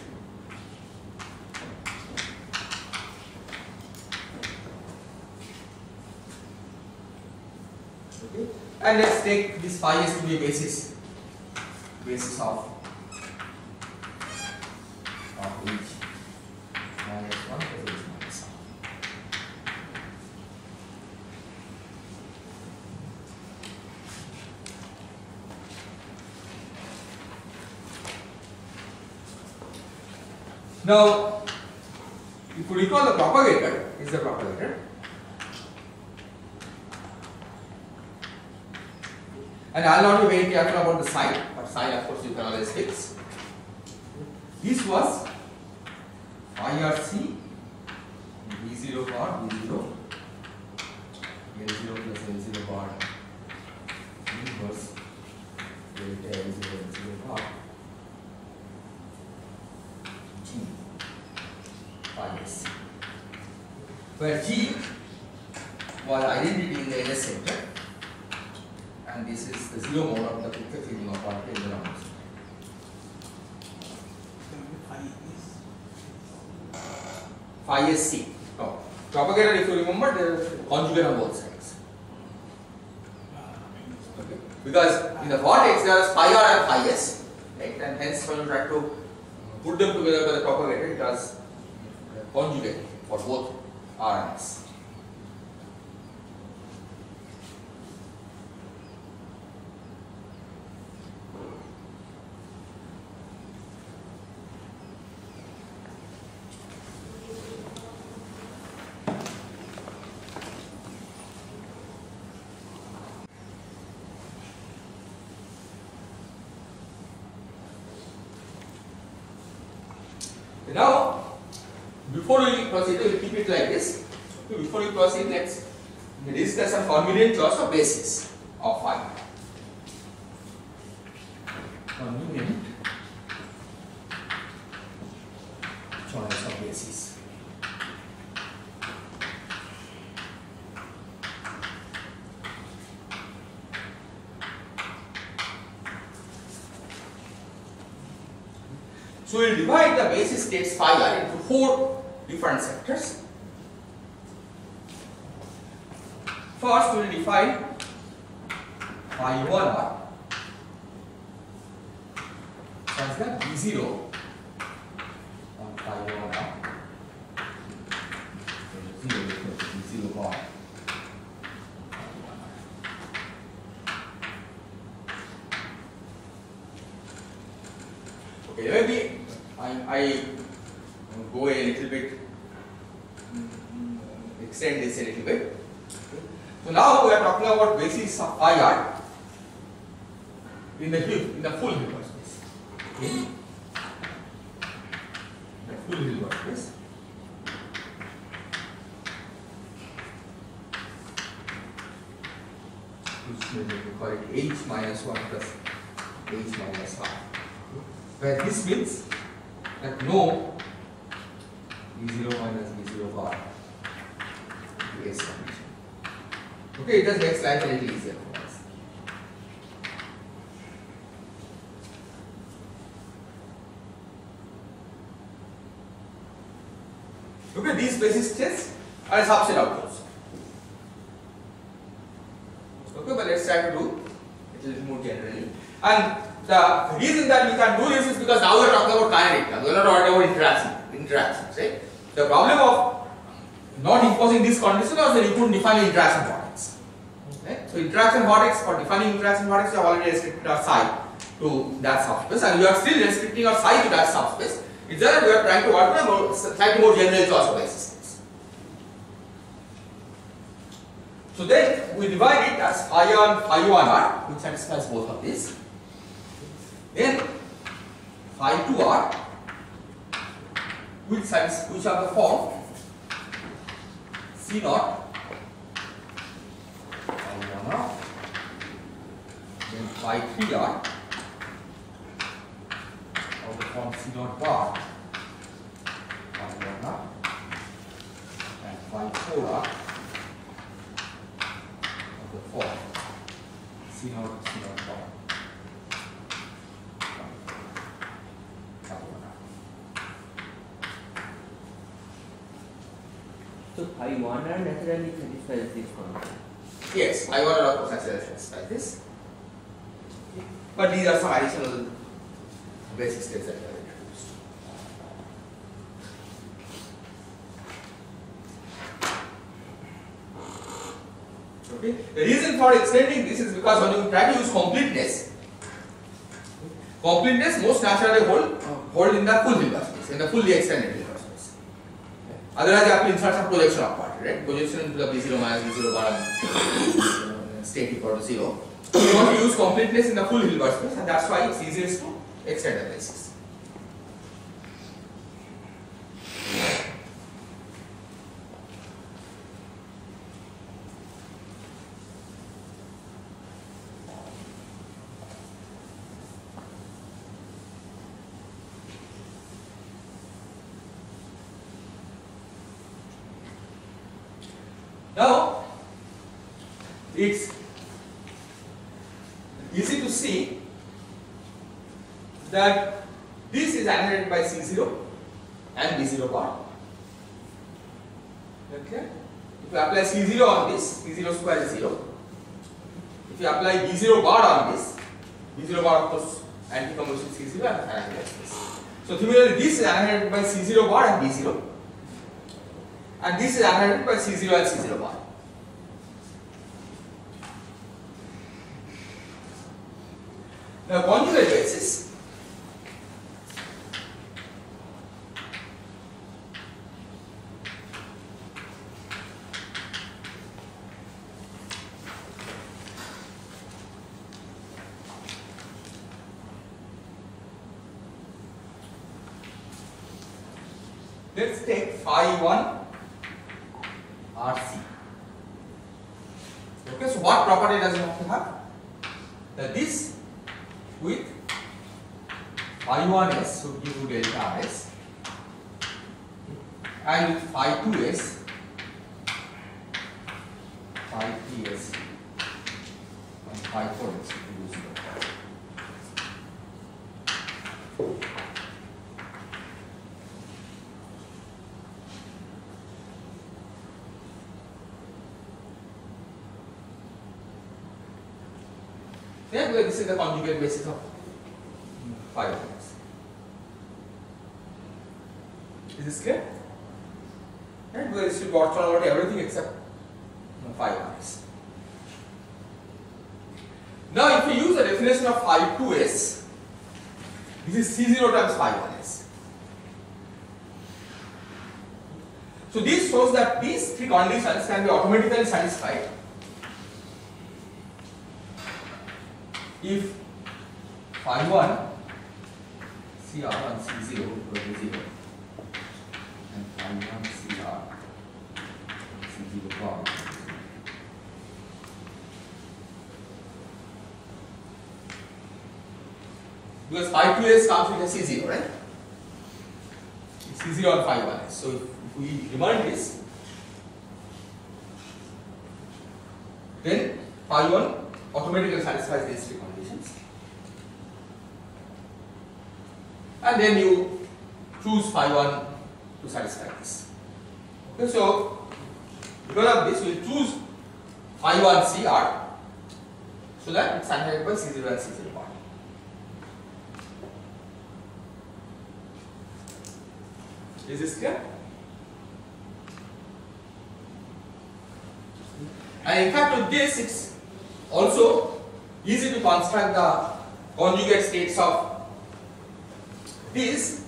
Okay. And let's take this phi s to be a basis of h minus 1 plus h minus 1. Now, if you recall, the propagator is the propagator. And I will not be very careful about the sign, but sign of course you can always fix. this was phi r c v0 bar v0 L0 plus L0 bar inverse delta L0 L0 bar G phi s, where G was identity in the NS center, and this is the zero mode of the picture feeding of particle in the numbers. Phi is C. Oh, propagator, if you remember, there is conjugate on both sides. Okay. Because in the vortex there is phi r and phi s, right? And hence when you try to put them together by the propagator, it does conjugate for both r and s. Now, before we proceed, we will keep it like this. Okay, before we proceed, let's discuss some convenient choice of basis of phi. Convenient choice of basis. So we will divide the basis states phi r into 4 different sectors. First we will define phi 1 r such that v0 on phi 1 r is 0 equal to v0 bar. Okay, maybe I go a little bit, extend this a little bit. So now we are talking about basis of phi r in the full Hilbert space. In the full Hilbert space. Which we call it h minus 1 plus h minus r. Where this means that no v0 minus v0 bar is condition. Okay, it just makes life a little easier for us. Okay, these basis states are a subset of those. Okay, but let's try to do it a little more generally. And the reason that we can do this is because now we are talking about kinetic terms, we are not talking about interactions, right? The problem of not imposing this condition was that you couldn't define interaction vortex. Okay? So interaction vortex, for defining interaction vortex, you have already restricted our psi to that subspace, and we are still restricting our psi to that subspace. It's just that we are trying to work on a slightly more general choice of basis. So then we divide it as phi and phi 1r, which satisfies both of these. Then phi 2r, which are the form C naught phi 1r, then phi 3r of the form C naught bar phi 1r, and phi 4r of the form C naught bar. So phi 1r naturally satisfies this concept. Yes, phi 1r of course satisfies like this. But these are some additional basic states that we have introduced. Okay. The reason for extending this is because when you try to use completeness most naturally hold in the full Hilbert space, in the fully extended Hilbert space. Otherwise, you have to insert some projection of party, right? Projection into the v0 minus v0 bar state equal to 0. So you want to use completeness in the full Hilbert space, and that's why it's easiest to extend the basis. Now, it's easy to see that this is annihilated by C0 and B0 bar. Okay? If you apply C0 on this, C0 square is 0. If you apply B0 bar on this, B0 bar of course anti-conversion C0 and annihilates this. So similarly, this is annihilated by C0 bar and B0, and this is annihilated by C0 and C0 bar. Now, conjugate basis. Let's take phi 1 RC. Okay, so what property does it have? That this with phi 1s should give you delta S, and with phi 2s, phi 3s, and phi 4s should give you 0. Therefore, this is the conjugate basis of phi 1s. Is this clear? Right? Because it should be orthogonal about everything except phi 1s. Now, if you use the definition of phi 2s, this is C0 times phi 1s. So, this shows that these three conditions can be automatically satisfied if phi 1 CR and C0 equal to 0 and phi 1 CR C0 bar. Because phi 2s comes with a C0, right? It's C0 and phi 1s. So if we remind this, then phi 1 automatically satisfies these three conditions, and then you choose phi 1 to satisfy this. Okay, so because of this, we will choose phi 1 CR so that it's annihilated by C0 and C0 bar. Is this clear? And in fact, with this, it's also easy to construct the conjugate states of these.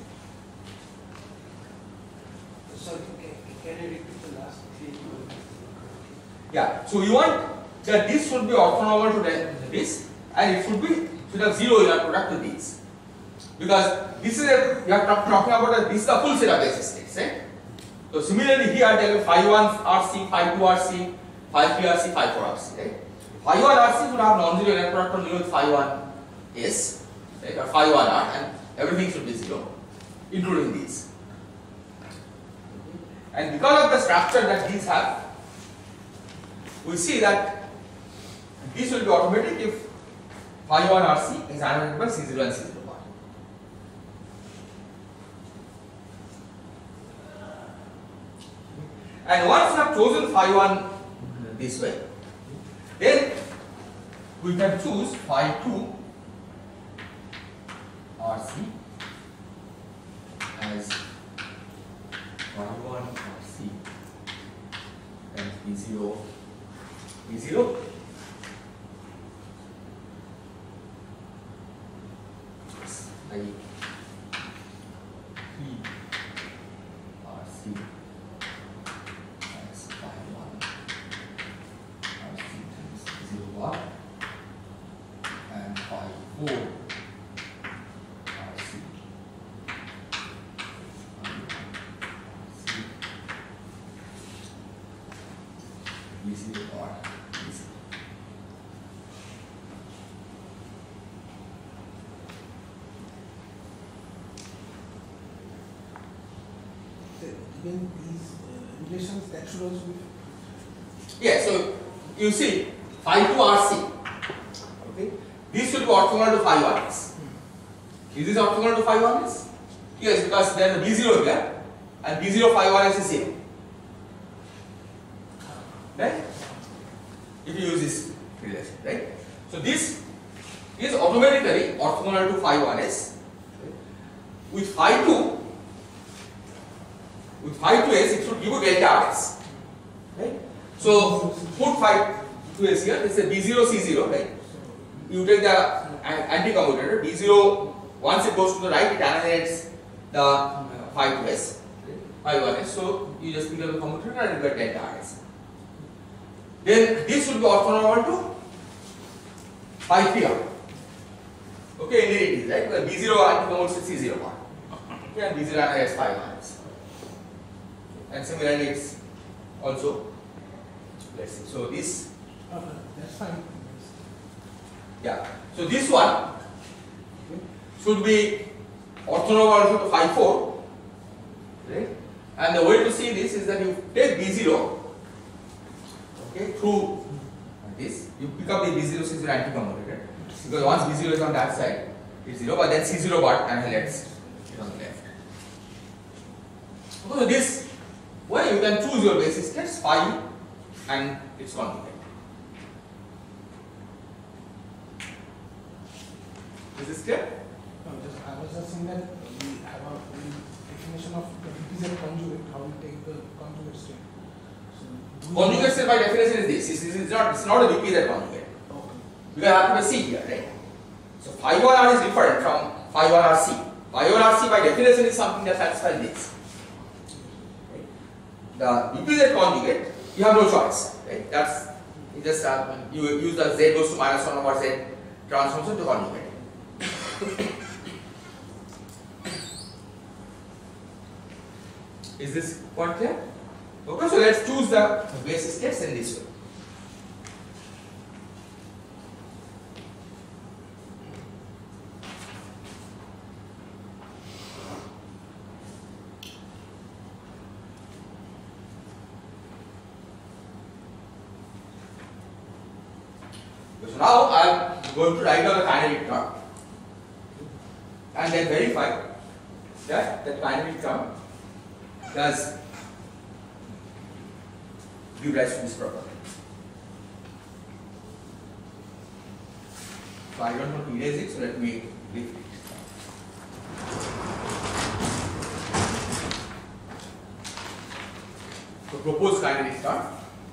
Sorry, can you repeat the last three? Yeah, so you want that this should be orthogonal to this, and it should have 0 in our product to these, because this is we are talking about this is the full set of basis states, right? So similarly here I tell you phi 1 RC, phi 2 RC, phi 3 RC, phi 4 RC, right? Phi 1 RC would have non-zero net product only with phi 1 S, right, or phi 1 R, and everything should be 0, including these. And because of the structure that these have, we see that this will be automatic if phi 1 RC is annihilated by C0 and C0 bar. And once we have chosen phi 1 this way, then we can choose phi 2 RC as phi 1 RC and B0 B0 I 3 RC as phi 1 RC times B0 bar and phi 4 RC B0 bar B0. Given these relations, that should also be you see phi 2 RC. Okay, this should be orthogonal to phi 1s. Is this orthogonal to phi 1s? Yes, because there is B0 here, and B0 phi 1s is 0. Right? If you use this relation, right? So this is automatically orthogonal to phi 1s. With phi 2, with phi 2s, it should give you delta rs. Right? So put phi 2s here. This is B0 C0, right? You take the anti-commutator B0. Once it goes to the right, it annihilates the phi 2s, phi 1s. So you just pick up the commutator and you get delta rs. Then this should be orthogonal to phi 3r. Okay, indeed it is, right? Because B0 anti-commutes with C0 part. Okay, and B0 annihilates phi 1s. And similarly, it's also, let's see, so this, That's fine. yeah, so this one should be orthogonal to phi 4, right? And the way to see this is that you take B0, okay, through this, you pick up the B0 C0 anti-commutator, because once B0 is on that side, it's 0, but then C0 part annihilates it on the left. Okay, so this way you can choose your basis states, phi and its conjugate. Is this clear? No, I was just saying that we have a definition of the represent conjugate, how we take the conjugate state. So Conjugate state by definition is this. It's not a repeated conjugate. Okay. Because I have to see here, right? So phi 1r is different from phi 1rc. Phi 1rc by definition is something that satisfies this. Right? The repeated conjugate, you have no choice, right? That's you just you use the z goes to minus 1 over z transformation to conjugate. Is this quite clear? Okay, so let's choose the basis states in this way. So now I am going to write down the kinetic term and then verify that the kinetic term does give rise to this property. So I don't want to erase it, so let me lift it. So proposed kinetic term.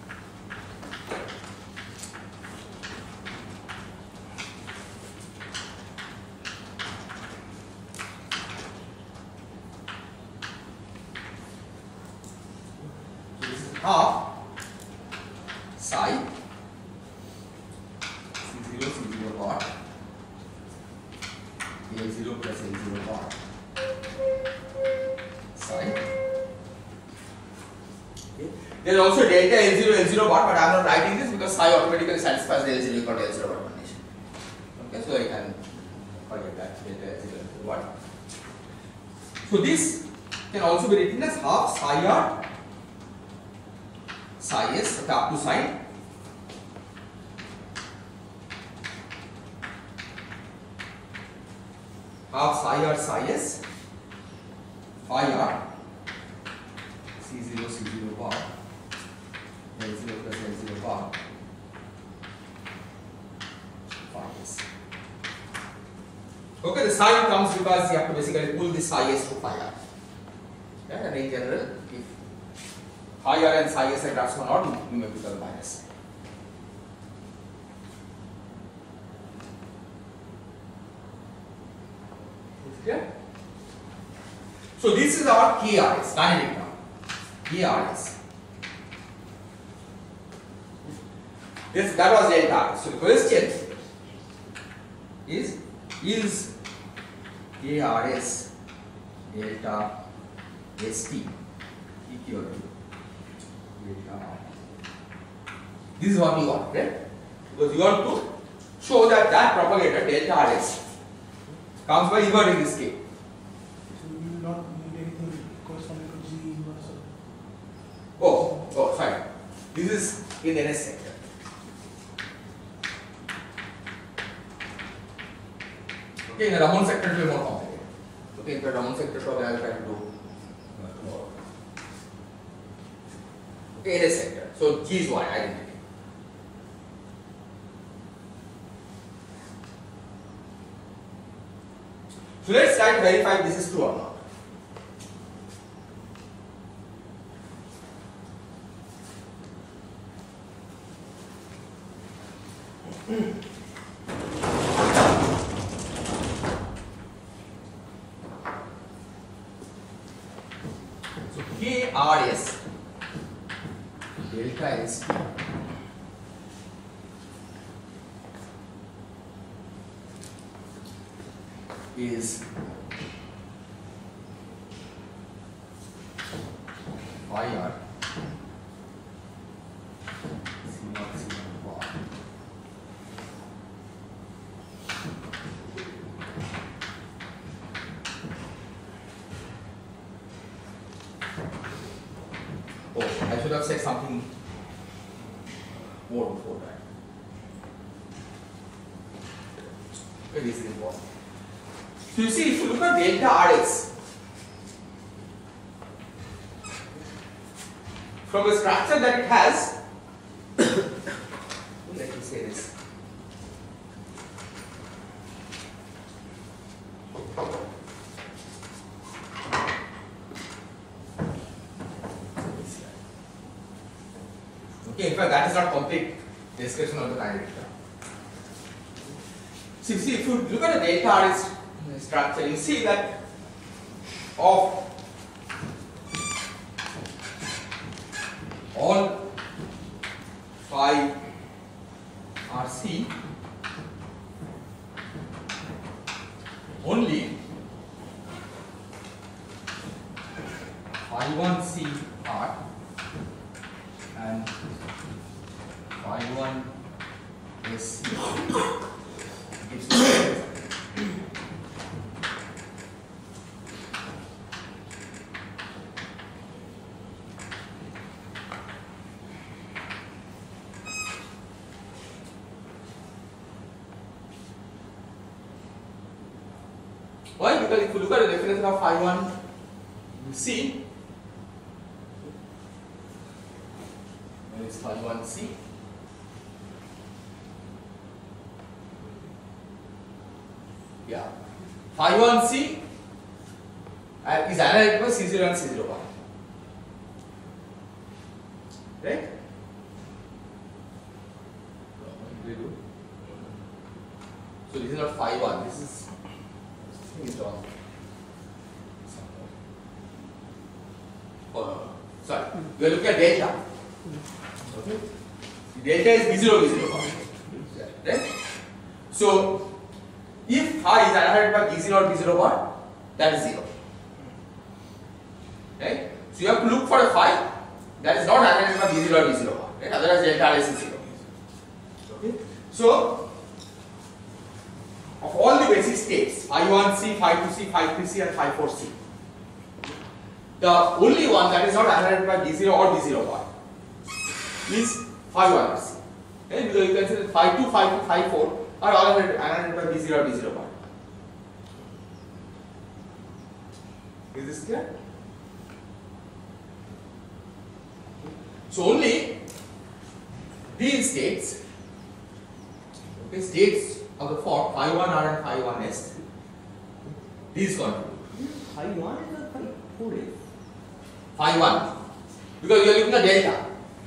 Half psi C0 bar L0 plus L0 bar psi. Okay. There is also delta L0 bar, but I am not writing this because psi automatically satisfies the L0 equal to L0 bar condition. Okay, so I can forget that delta L0 bar. So this can also be written as half psi r psi s up to sine half psi r psi s phi r C0 bar L0 plus L0 bar phi s. Okay, the sign comes because you have to basically pull this psi s to phi r. Okay, and in general, if phi r and psi s are transformed out, you may become minus. Clear? So this is our KRS, kinetic term. KRS. That was delta R. So the question is KRS delta ST equal to delta R? This is what you want, right? Because you want to show that that propagator delta Rs comes by inverting this K. So we will not need anything corresponding to G inverse. Oh, fine. This is in the NS sector. Okay, in the Raman sector it will be more complicated. Okay, in the Raman sector probably I will try to do tomorrow. Okay, in this sector. So G is Y identity. So let's try to verify if this is true or not. So KRS delta S is phi r C0 C1 bar. Oh, I should have said something more before that. Okay, this is important. So you see, if you look at delta Rx from the structure that it has, let me say this. Okay, in fact, that is not complete description of the kinetic structure. So you see, if you look at the delta Rx structure, you see that of all phi RC, only phi 1C R and phi 1 SC gives the why? Because if you look at the definition of phi 1 C, where is phi 1 C? Yeah, phi 1 C is analyzed by C0 and C0 bar, right? So this is not phi 1, this is wrong. Sorry, we are looking at delta. Okay, delta is B0 B0 bar, right? So if phi is analyzed by B0 or B0 bar, that is 0, right? So you have to look for a phi that is not analyzed by B0 or B0 bar, right? Otherwise delta is 0. Okay, so of all the basic states, phi 1C, phi 2C, phi 3C and phi 4C, the only one that is not analyzed by B0 or B0 bar is phi 1C. Okay? Because you can say that phi 2, phi 3, phi 4 are all analyzed by B0 or B0 bar. Is this clear? So only these states, okay, states of the form phi 1R and phi 1S, these contribute. Phi 1 is or phi 4 is? Phi 1, because you are looking at delta.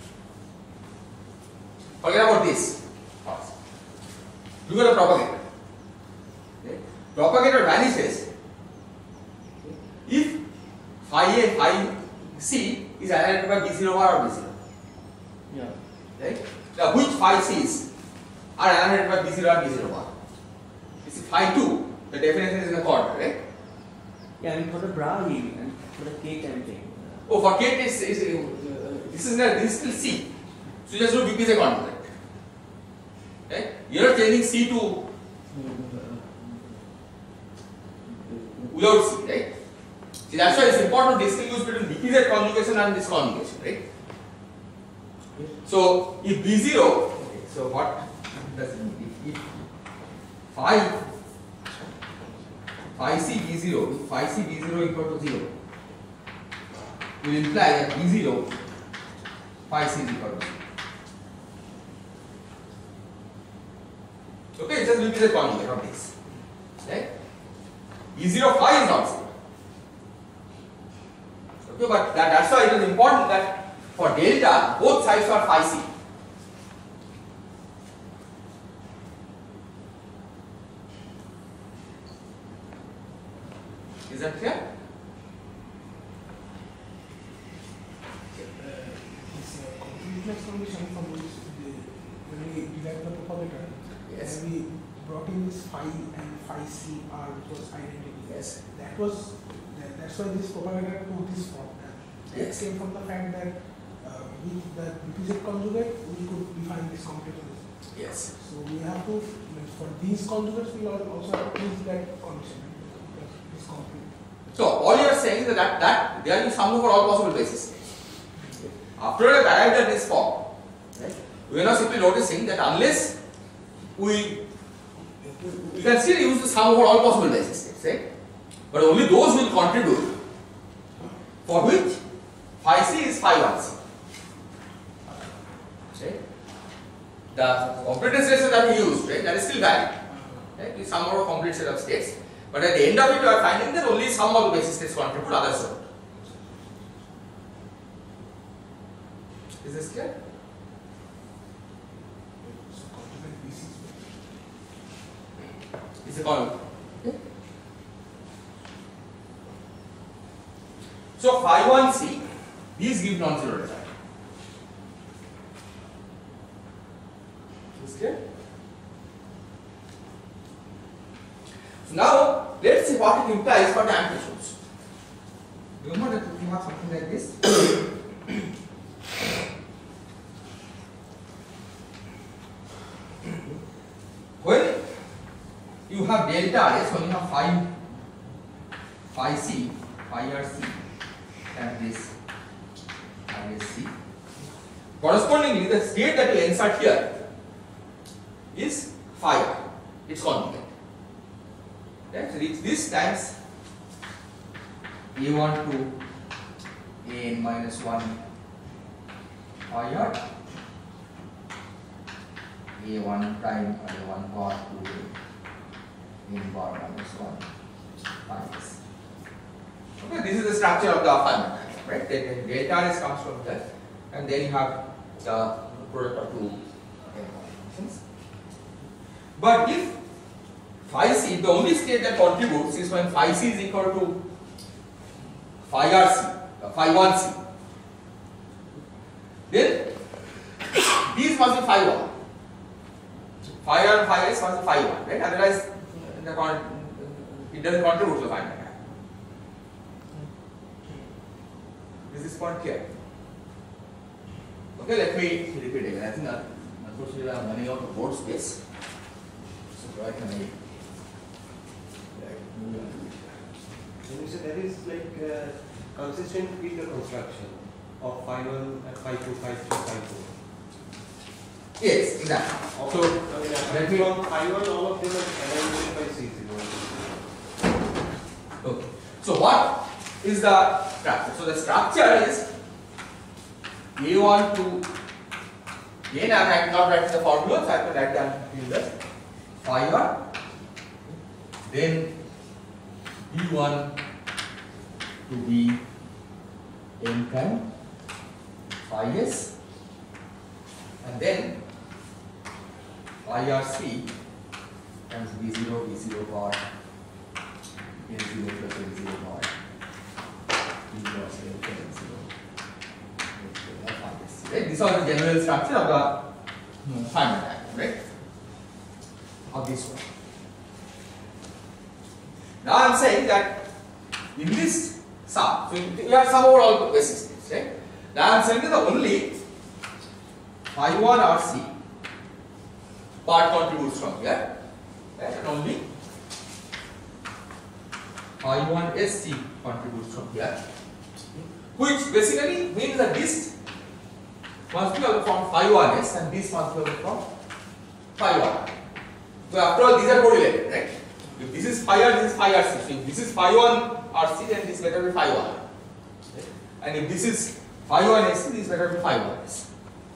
Forget about this first. Look at the propagator. Okay. Propagator vanishes if phi A, phi C is analyzed by B0 bar or B0. Yeah. Right? Now which phi C's are analyzed by B0 and B0 bar? You see phi 2, the definition is in the corner, right? Yeah, I mean for the bra and for the cake I'm saying. Oh, for K this is still C. So just do BPJ conjugate. Okay? You are changing C to without C, right? See, that's why it's important to distinguish between BPZ conjugation and this conjugation, right? So if B0, okay, so what does it mean? If phi phi c b0 with phi c b0 equal to 0 will imply that b0 phi c is equal to 0. Okay, it just will be the conjugate of this. Right? B0 phi is not 0. Okay, but that's why it is important that for delta both sides are phi c. Is that clear? This completeness condition from which when we derived the propagator, Yes. when we brought in this phi and phi c r, which was identity. Yes. That's why this propagator took this form. It Yes. came from the fact that with the repeated conjugate, we could define this completeness. Yes. So we have to, for these conjugates, we also have to use that condition. Because it's complete. So all you are saying is that there is sum over all possible bases. After I arrived at this form, right, we are now simply noticing that unless we can still use the sum over all possible bases, right? But only those will contribute for which phi c is phi 1c. Right? The completeness ratio that we used, right, that is still valid. Right? We sum over a complete set of states. But at the end of it, you are finding that only some of the basis states contribute, others don't. Is this clear? So complement BC It's a column. Okay. So phi 1c, these give non-zero result. Is this clear? So now let's see what it implies for the amplitudes. Remember that we have something like this. When you have delta S, when you have phi c, phi r c, and this c, correspondingly the state that you insert here is phi r, its conjugate. Right? So it's this times a1 to an minus 1 phi r, a1 prime or a1 bar to n bar minus 1 phi s. Okay, this is the structure of the Feynman diagram, right? Then delta s comes from there, and then you have the product of two functions. But if phi c, the only state that contributes is when phi c is equal to phi r c, phi 1 c, then these must be phi 1. Phi r and phi s must be phi 1, right? Otherwise, it doesn't contribute to the Feynman diagram. Is this point clear? Okay, let me repeat again. I think unfortunately I am running out of board space. So I can move on. When you say there is like consistent field construction of phi 1, phi 2, phi 3, phi 4. Yes, exactly. So, let me on phi 1, all of them are evaluated by C0. Okay. So what is the structure? So the structure is A1 to N. I am not writing the formula, so I can write down the phi 1. Then B1 to B N prime phi S, and then phi RC times B0 B0 bar N0 plus N0 bar B cross N plus N0 phi S. Right? These are the general structure of the Feynman diagram, right? Of this one. Now I am saying that in this sum, so you have sum over all basis states, right? Now I am saying that the only phi 1 RC part contributes from here, right? And only phi 1 SC contributes from here, which basically means that this must be from phi 1 S and this must be from phi 1. So after all, these are correlated, right? If this is phi r, this is phi r c. So if this is phi 1 r c, then this better be phi 1. Okay. And if this is phi 1 s c, this better be phi 1 s.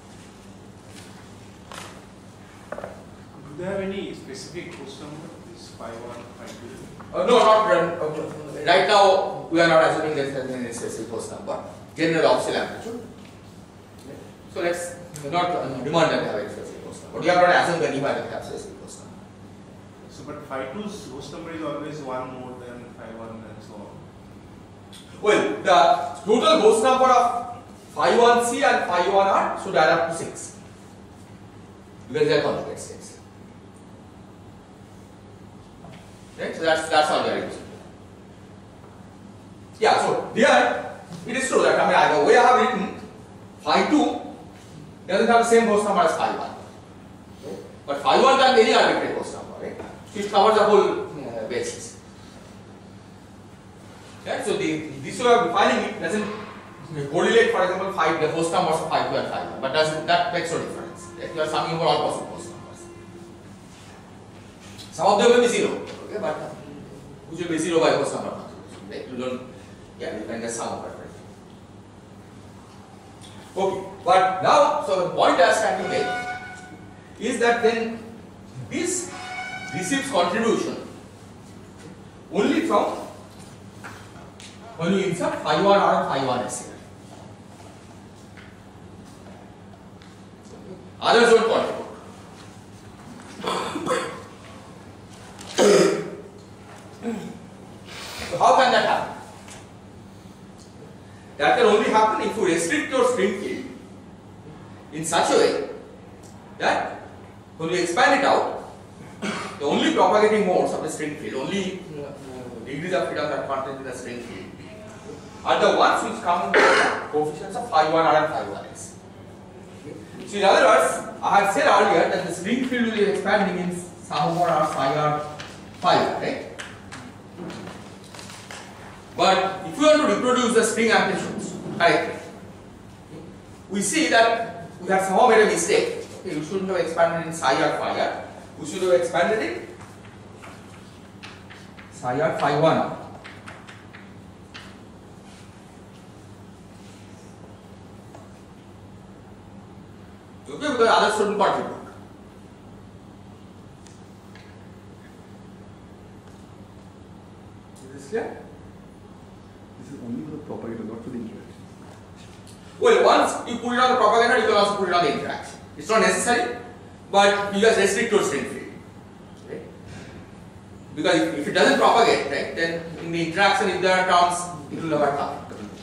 Do they have any specific host number? This phi 1, phi 2? No, not right now. We are not assuming there is any specific host number. General axial amplitude. Okay. So let's not demand that they have a specific host number. But we are not assuming anywhere that they have specific host number. So, but phi 2's host number is always 1 more than phi 1 and so on. Well, the total host number of phi 1c and phi 1r should add up to 6. Because they are conjugate states. Right? So that's all we are using. Yeah, so here it is true that the way I have written phi 2 doesn't have the same host number as phi 1. Okay? But phi 1 can be any arbitrary host number, right? So it covers the whole basis. Right? So this way of defining it doesn't correlate, for example, the host numbers of phi 2 and phi 1, but that makes no difference. Right? You are summing over all possible host numbers. Some of them may be 0, okay, but which will be 0 by host number contribution. Right? You can just sum over it. Okay, but now, so the point I was trying to make is that then this receives contribution only from when you insert phi 1r and phi 1s here. Others don't contribute. So how can that happen? That can only happen if you restrict your string field in such a way that when you expand it out, the only propagating modes of the string field, only degrees of freedom that contain the string field, are the ones which come in the coefficients of phi 1r and phi 1s. So in other words, I had said earlier that the string field will be expanding in sum over r psi r phi, right? But if we want to reproduce the string amplitudes correctly, we see that we have somehow made a mistake. Okay, we shouldn't have expanded in psi r phi r. We should have expanded in psi r phi 1. Okay, because others shouldn't contribute. Is this clear? This is only for the propagator, not for the interaction. Well, once you put it on the propagator, you can also put it on the interaction. It's not necessary, but you just restrict your string field. Right? Because if it doesn't propagate, right, then in the interaction, if there are terms, it will never come.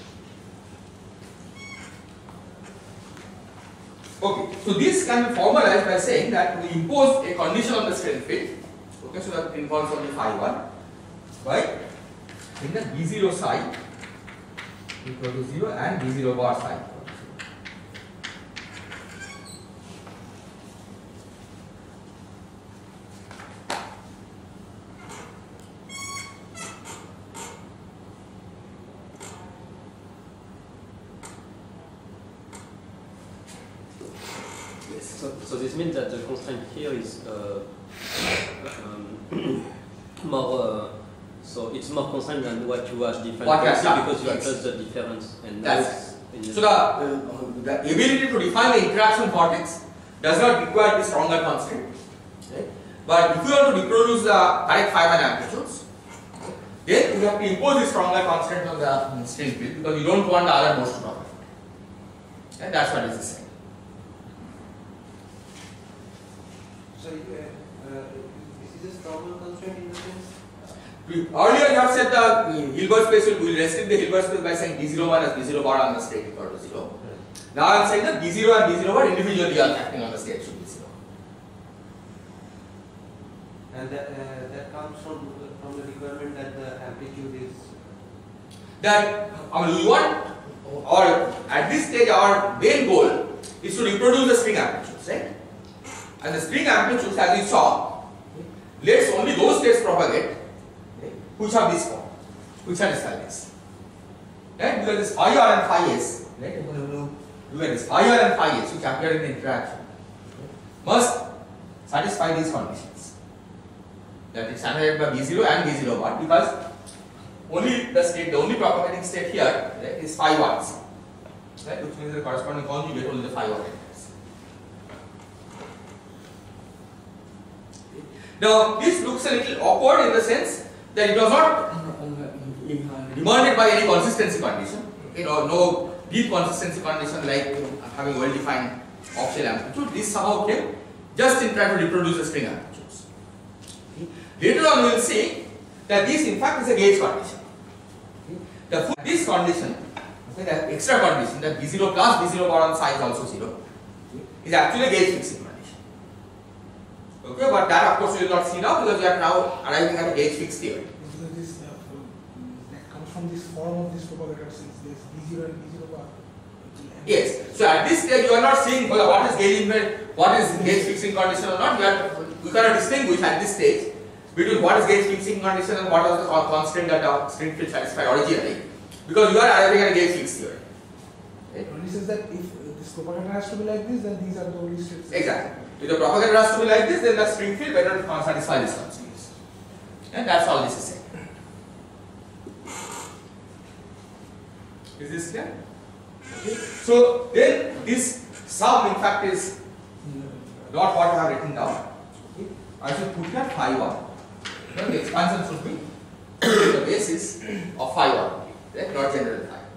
Okay, so this can be formalized by saying that we impose a condition on the string field, okay, so that it involves only phi 1 by in the b0 psi equal to 0 and b0 bar psi equal to 0. So this means that the constraint here is more. So it's more constrained than what you have defined because you have just the difference. And that's so the ability to define the interaction vortex does not require the stronger constraint. Okay? But if you want to reproduce the correct Feynman amplitudes, then you have to impose the stronger constraint on the string field because you don't want the other modes to propagate. And that's what this is saying. So this is a stronger constraint in the sense? Earlier you have said the Hilbert space will restrict the Hilbert space by saying B0 minus B0 bar on the state equal to 0. Now I am saying that B0 and B0 bar individually are acting on the state should be 0. And that comes from the requirement that the amplitude is... That we want, or at this stage our main goal is to reproduce the string amplitudes, right? And the string amplitudes, as we saw, lets only those states propagate which have this form, which satisfy this. Right? Because this phi r and phi s, right? Because this phi r and phi s which appear in the interaction must satisfy these conditions. that is annihilated by B0 and B0 bar, because the only propagating state here, right, is phi 1, right, which means the corresponding conjugate only the phi 1 enters. Now this looks a little awkward in the sense that it was not demanded by any consistency condition, okay, or no deep consistency condition like having well defined off-shell amplitude. This somehow came just in trying to reproduce the string amplitudes. Later on we will see that this in fact is a gauge condition. This condition, okay, the extra condition that B0 plus B0 bar on psi is also 0, is actually a gauge fixing condition. Okay, but that of course we will not see now because we are now arriving at a gauge fixed theory. Because this that comes from this form of this propagator, since there's B0 and B0 bar. Yes. So at this stage you are not seeing what is gauge invariant, what is gauge fixing condition or not. We cannot distinguish at this stage between what is gauge fixing condition and what was the constraint that the string field satisfied originally, because you are arriving at a gauge fixed theory. It only says that if this propagator has to be like this, then these are the only states. Exactly. If the propagator has to be like this, then the string field better satisfy this constraint. And that's all this is saying. Is this clear? Okay. So then this sum in fact is not what I have written down. Okay. I should put here phi 1. The expansion should be the basis of phi 1, right? Not general phi.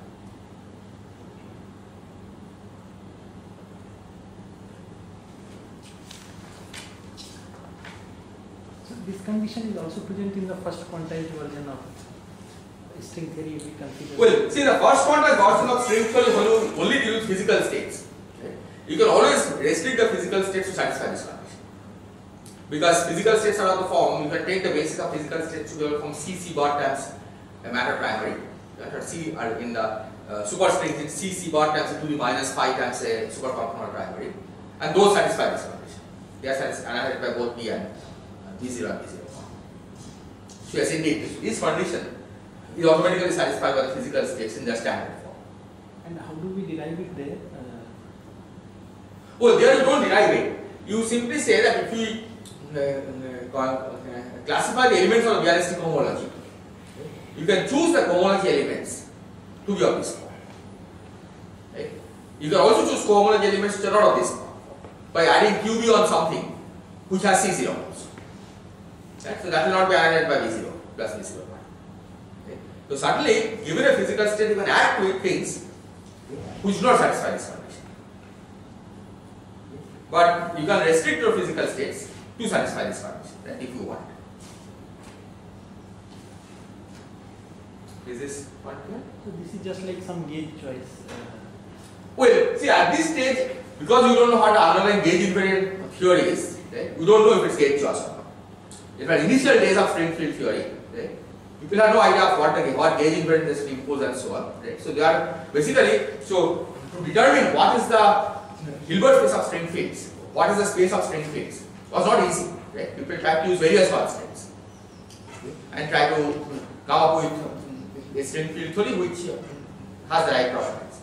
So this condition is also present in the first quantized version of string theory if we consider. Well, see, the first quantized version of string theory only deals with physical states. Right? You can always restrict the physical states to satisfy this condition. Because physical states are of the form, you can take the basis of physical states to be from C bar times a matter primary. Right? C are in the superstring it's C bar times to the minus phi times a super component primary, and those satisfy this condition. They are annihilated by both B and B0 and B0. So yes, indeed, this condition is automatically satisfied by the physical states in their standard form. And how do we derive it there? Well, there you don't derive it. You simply say that if we classify the elements of realistic homology, you can choose the cohomology elements to be of this form. Right? You can also choose cohomology elements which are not of this form by adding QB on something which has C0 also. Right? So that will not be added by B0 plus B0. Okay? So certainly, given a physical state, you can add to it things which do not satisfy this condition. But you can restrict your physical states to satisfy this condition, right, if you want. Is this point clear? So this is just like some gauge choice. Well, see, at this stage, because you don't know what the underlying gauge invariant theory is, right, you don't know if it's gauge choice or not. In fact, initial days of string field theory, right, people have no idea of what gauge invariant they should impose and so on. Right? So they are basically, so to determine what is the Hilbert space of string fields, what is the space of string fields, was not easy. Right? People try to use various constants and try to come up with a string field theory which has the right properties.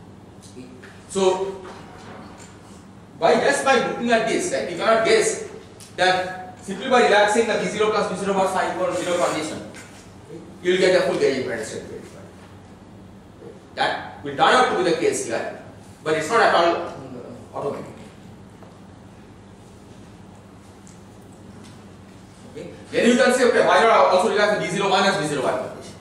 So just by looking at this, right, you cannot guess that simply by relaxing the B0 plus B0 bar psi equal to 0 condition, you will get a full gauge invariant string field. That will turn out to be the case here, but it's not at all automatic. Okay. Then you can say, okay, why not also relax the B0 minus B0 bar condition?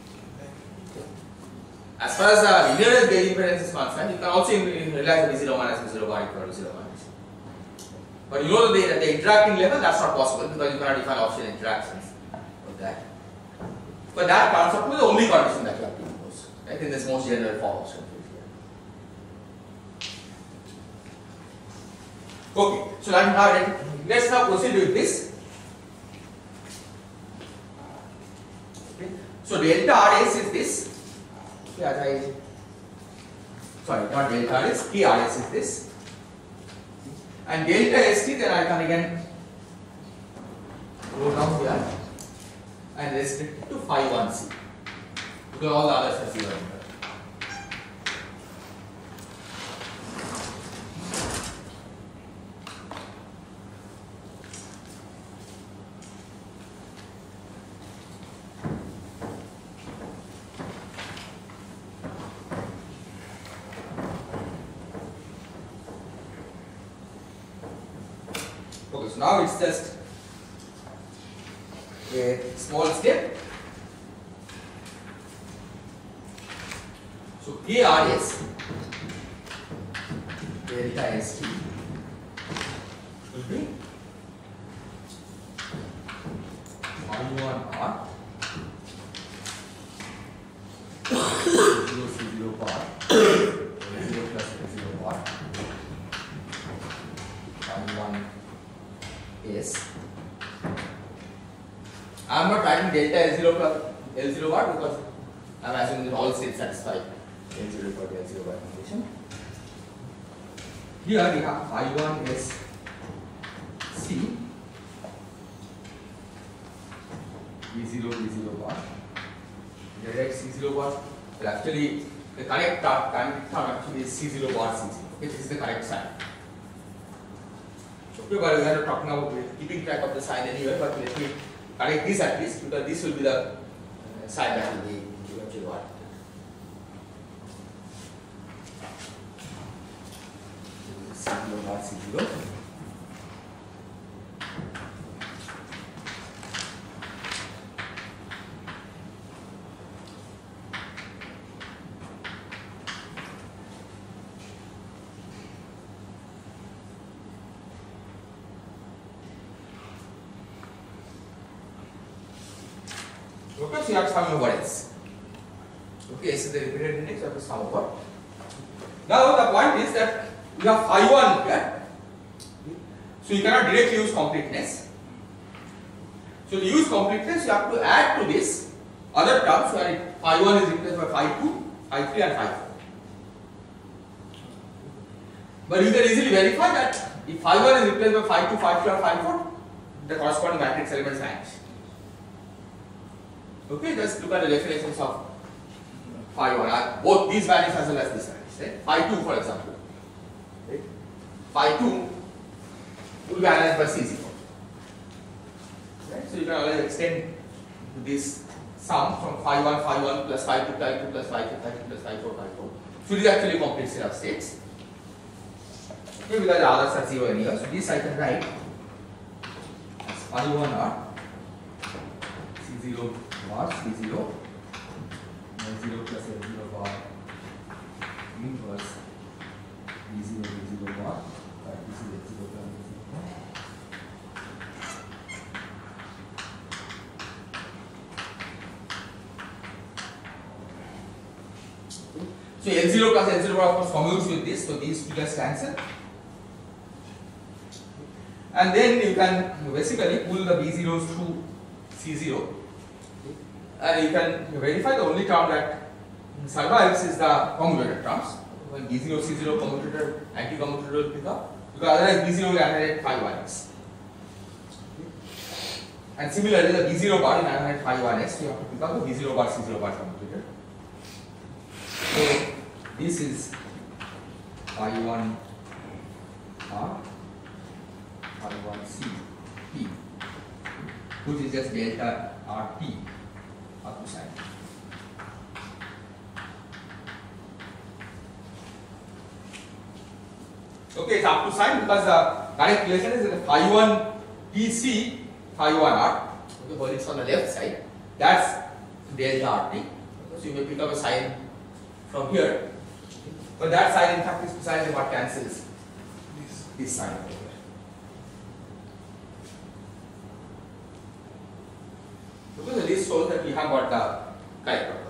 As far as the linear gauge invariance is concerned, you can also relax the B0 minus B0 bar equal to 0 condition. But you know that at the interacting level, that's not possible because you cannot define optional interactions of that. But that comes up to the only condition that you have to impose, right, in this most general form of string field here. Okay, so let's now proceed with this. Okay. So delta RS is this. Sorry, not delta RS, PRS is this. And delta ST, then I can again go down here and restrict it to phi 1c because all the others are 0. now it's just a small step. So KRS delta ST will be I1R 0 C0 bar 0 plus 0 bar I1 S. I am not writing delta L0 plus L0 bar because I am assuming that all states satisfy L0 for L0 bar condition. Here we have I1 S C B0 B0 bar. Direct C0 bar. Well, actually, the correct term actually is C0 bar C0, which is the correct sign. Okay, but we are not talking about keeping track of the sign anywhere, but let me correct this at least because this will be the sign that will be given to you. C0 bar C0. Okay, so you have to sum over S. Okay, so the repeated index you have to sum over. Now the point is that you have phi 1 here, so you cannot directly use completeness. So to use completeness, you have to add to this other terms where phi 1 is replaced by phi 2, phi 3 and phi 4. But you can easily verify that if phi 1 is replaced by phi 2, phi 3 or phi 4, the corresponding matrix elements vanish. Okay, just look at the definitions of phi 1. Both these values as well as this values. Right? Phi 2, for example. Right? Phi 2 will be analyzed by C0. Right? So you can always extend this sum from phi 1 plus phi 2 plus phi 3 plus phi 4 phi 4. So it is actually a complete set of states. Okay, because the others are 0 anywhere. So this I can write as phi 1 r C0 bar C0 L0 plus L0 bar inverse B0 B0 bar, this is L0 plus L0 bar. So L0 plus L0 bar of course commutes with this, so these two just cancel. And then you can basically pull the B0s through C0 and you can verify the only term that survives is the commutator terms. When B0 C0 commutator anti-commutator will pick up because otherwise B0 will annihilate phi 1s. And similarly the B0 bar will annihilate phi 1s, you have to pick up the B0 bar C0 bar commutator. So this is phi 1 R phi 1 C P, which is just delta RT up to side. Okay, it's up to sign because the correct relation is that phi 1 PC phi 1 R. Okay, when it's on the left side, that's delta RT. So you may pick up a sign from here, but that sign in fact is precisely what cancels this sign over here. Okay, so this shows that we have got the correct operator.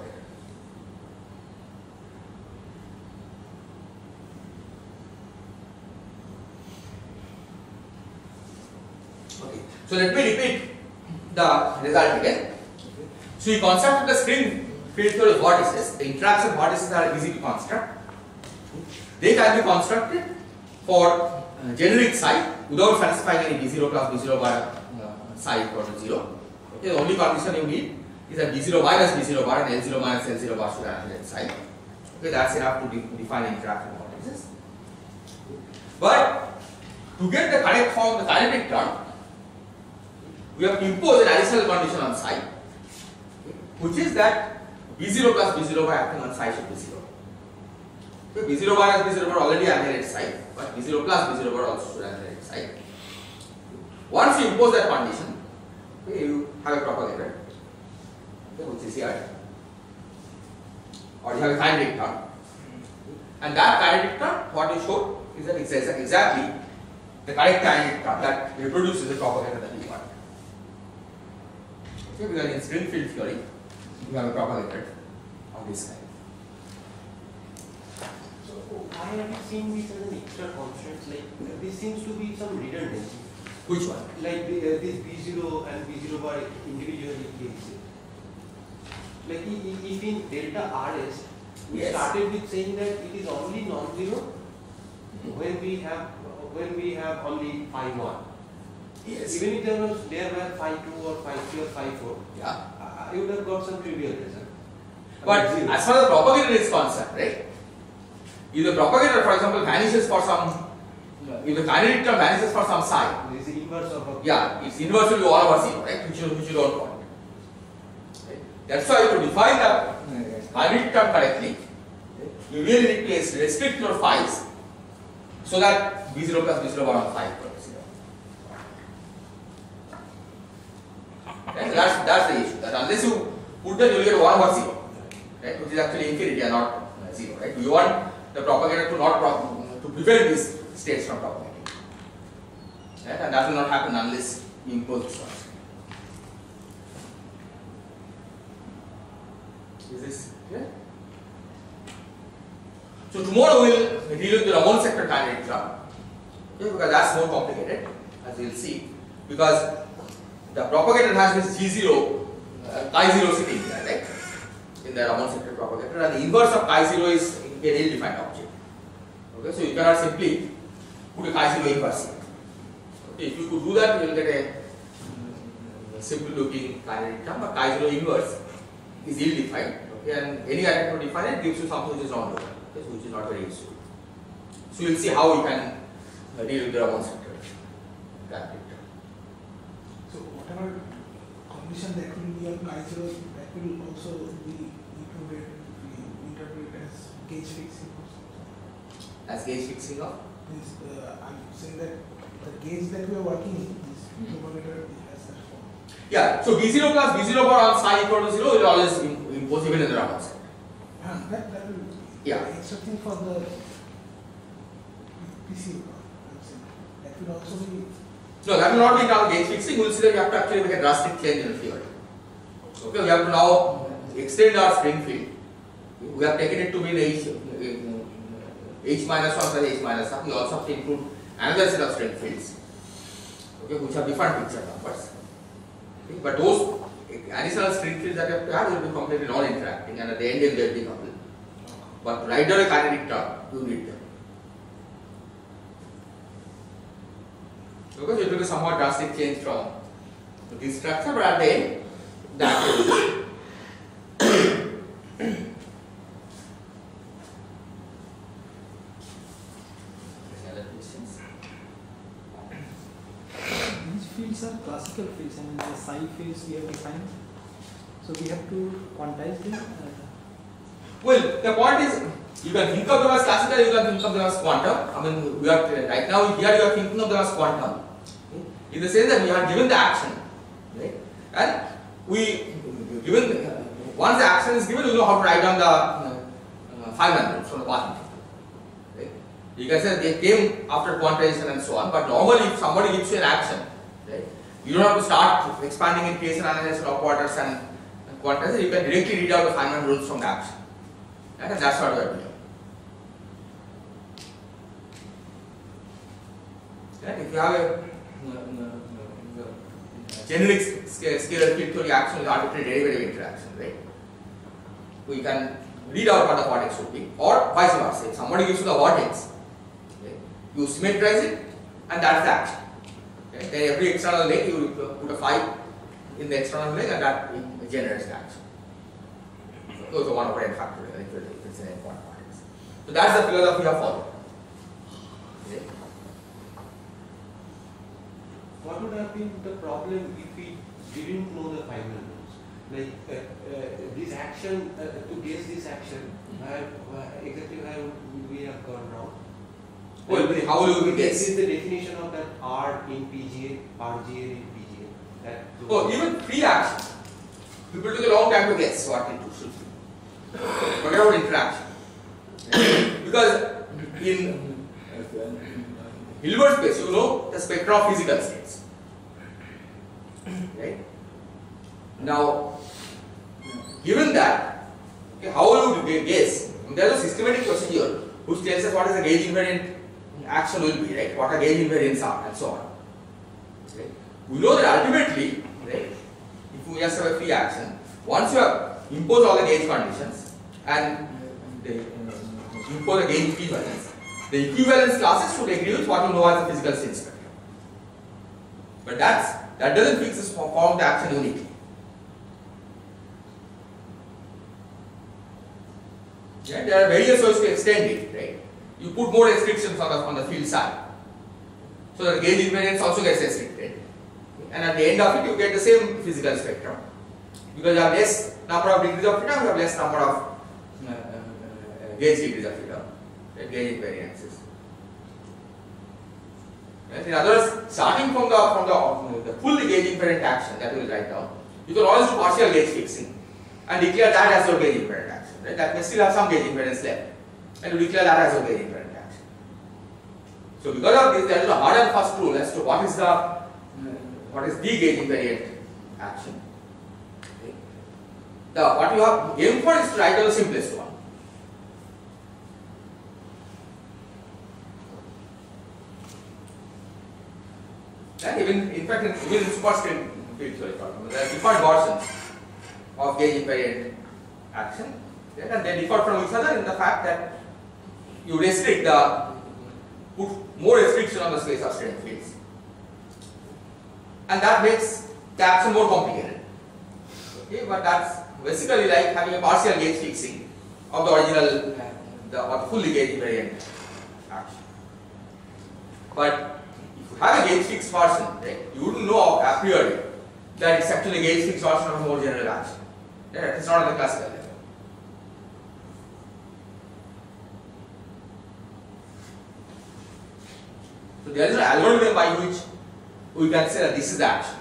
Okay, so let me repeat the result again. So we constructed the string field theory vortices. The interaction vortices are easy to construct. They can be constructed for generic psi without satisfying any B0 plus B0 bar psi equal to 0. Okay, the only condition you need is that B0 minus B0 bar and L0 minus L0 bar should annihilate psi. Okay, that's enough to define interaction vortices. But to get the correct form of the kinetic term, we have to impose an additional condition on psi, which is that B0 plus B0 bar acting on psi should be 0. Okay, B0 minus B0 bar already annihilates psi, but B0 plus B0 bar also should annihilate psi. Once you impose that condition, okay, you have a propagator, okay, which is here, or you have a kinetic term, and that kinetic term, what you showed is that it's exactly the correct kinetic term that reproduces the propagator that you want. Okay, because in string field theory, you have a propagator of this kind. So why are we seeing these as an extra constraints? Like this seems to be some redundancy. Which one? Like this B0 and B0 bar individually gives it. Like if in delta RS, we Yes. started with saying that it is only non-zero when we have only phi 1. Yes. Even if there were phi 2 or phi 3 or phi 4, Yeah. I would have got some trivial result. But Zero. as far as the propagator is concerned, right? If the propagator, for example, vanishes for some, if the kinetic term vanishes for some psi, There is the inverse of a yeah, it's inverse will be 1 over 0, right? Which you don't want. Right? That's why to define the kinetic term correctly, you really need to restrict your phi's so that B0 plus B0 bar on phi equals 0. Okay? That's the issue. That unless you put that, you will get 1 over 0, right? Which is actually infinity and not 0, right? You want the propagator to not to prevent these states from propagating, right? And that will not happen unless you impose this one. Is this clear? So tomorrow we will deal with the Ramon sector kinetic term, okay, because that's more complicated, as we will see, because the propagator has this G0, chi0 sitting there, right, in the Ramon sector propagator, and the inverse of chi0 is an ill-defined object. Okay, so you cannot simply put a chi0 inverse here. Okay, if you could do that, you will get a simple-looking kinetic term, but chi0 inverse is ill-defined, okay, and any attempt to define it gives you something which is not local, okay, which is not very useful. So you will see how you can deal with the Ramon sector kinetic term. So whatever condition that will be on chi0, that will also be included, we interpret as gauge fixing or something. As gauge fixing of? This, I'm saying that the gauge that we are working in, this thermometer has that form. Yeah, so B0 plus B0 bar on psi equal to 0 will always impose even in the Ramon sector. That will Yeah. extra thing for the PC, I'm saying. That will also be. No, that will not be now gauge fixing. We will see that we have to actually make a drastic change in the theory. Okay, we have to now extend our string field. We have taken it to be in H minus 1 plus H minus 1. We also have to include another set of string fields, okay, which have different picture numbers. Okay, but those additional string fields that you have to have will be completely non-interacting, and at the end they will decouple. But to write down a kinetic term, you need them. Okay, so it will be somewhat drastic change from this structure, but at the end, that will Any other questions? These fields are classical fields, I mean the psi fields we have defined. So we have to quantize them. Well, the point is, you can think of them as classical, you can think of them as quantum. I mean, we are right now here you are thinking of them as quantum. Okay? In the sense that we have given the action, right? And we given once the action is given, you know how to write down the Feynman rules from the path integral. Right? You can say they came after quantization and so on, but normally if somebody gives you an action, right, you don't have to start expanding in Pearson analysis, operators and quantization. You can directly read out the Feynman rules from the action. And that's what we are doing. Right? If you have a generic scalar field theory action with arbitrary derivative interaction, right? We can read out what the vortex should be, or vice versa. If somebody gives you the vortex, okay, you symmetrize it, and that's the action. Okay? Then every external leg you put a phi in the external leg, and that generates the action. So, those are 1 over n factorial if it's an n-point vortex. So that's the philosophy of followed. Okay? What would have been the problem if we didn't know the Feynman rules? Like this action, to guess this action, exactly where we have gone wrong? How will you guess? This is the definition of that R in PGA, RGA in PGA. Even free action. People took a long time to guess what it should be. Forget about interaction. Because in Hilbert space, you know the spectra of physical states. Right? Now, given that, okay, how will you guess? There is a systematic procedure which tells us what is the gauge invariant action will be, right? What are gauge invariants are, and so on. Right? We know that ultimately, right, if we just have a free action, once you have imposed all the gauge conditions and impose a gauge equivalence, the equivalence classes should agree with what you know as the physical state spectrum. But that doesn't fix this form of the action uniquely. Yeah, there are various ways to extend it, right? You put more restrictions on the field side, so that gauge invariance also gets restricted, and at the end of it you get the same physical spectrum because you have less number of degrees of freedom, you have less number of gauge degrees of freedom, right? Gauge invariances. Right? In other words, starting from the full gauge invariant action that we will write down, you can always do partial gauge fixing and declare that as your gauge invariant action. Right? That may still have some gauge invariance left, and you declare that as your gauge invariant action. So because of this, there is a hard and fast rule as to what is the gauge invariant action. Okay. What you have aimed for is to write down the simplest one. And even in superstring field theory, there are different versions of gauge invariant action, right? And they differ from each other in the fact that you put more restriction on the space of strength fields, and that makes the action more complicated. Okay, but that's basically like having a partial gauge fixing of the original or the fully gauge invariant action. But if you have a gauge fixed version, right, you wouldn't know a priori that it's actually a gauge fixed version of a more general action. Right? It's not at the classical level. So there is an algorithm by which we can say that this is the action.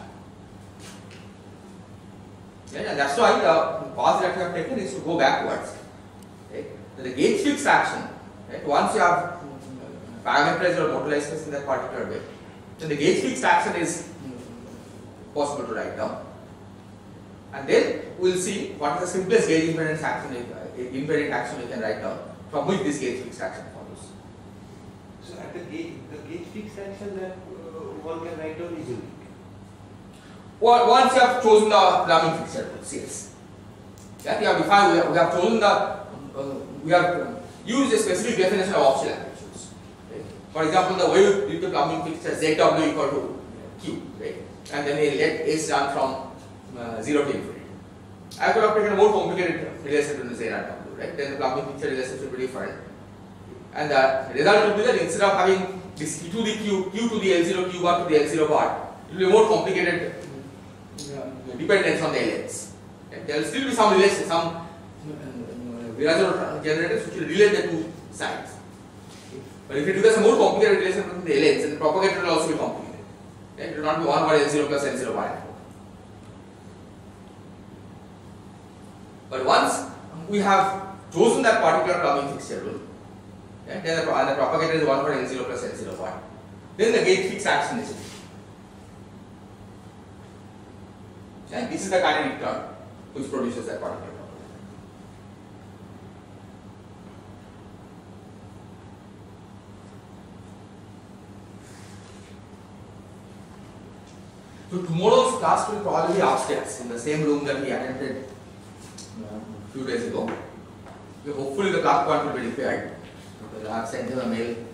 Right? And that's why the path that we have taken is to go backwards. Right? So the gauge fixed action, right, once you have parameterized or modularized space in that particular way, then the gauge fixed action is possible to write down. And then we will see what is the simplest gauge invariant action we can write down from which this gauge fixed action follows. So at the gauge fixed action that one can write down is unique. Well, once you have chosen the plumbing fixture rules, yes. Yeah, we have defined, we have chosen we have used a specific definition of optional amplitudes. Right? For example, the way you did the plumbing fixture ZW equal to Q, right? And then we let S run from 0 to infinity. I could have taken a more complicated relation to Z and W, right? Then the plumbing fixture relation should be different. And the result would be that instead of having this E to the Q to the L0 Q bar to the L0 bar, it will be more complicated dependence on the LNs. Okay? There will still be some relation, some Virasoro generators which will relate the two sides. Okay? But if you do this a more complicated relation between the LNs, then the propagator will also be complicated. Okay? It will not be 1 bar L0 plus L0 bar. But once we have chosen that particular plumbing fixture rule, okay, then the propagator is 1 for L0 plus L0 bar, then the gauge fixed action is achieved. And this is the kinetic term which produces that particular propagator. So tomorrow's class will probably be upstairs in the same room that we attended a few days ago. So hopefully the class point will be repaired because I have sent him a mail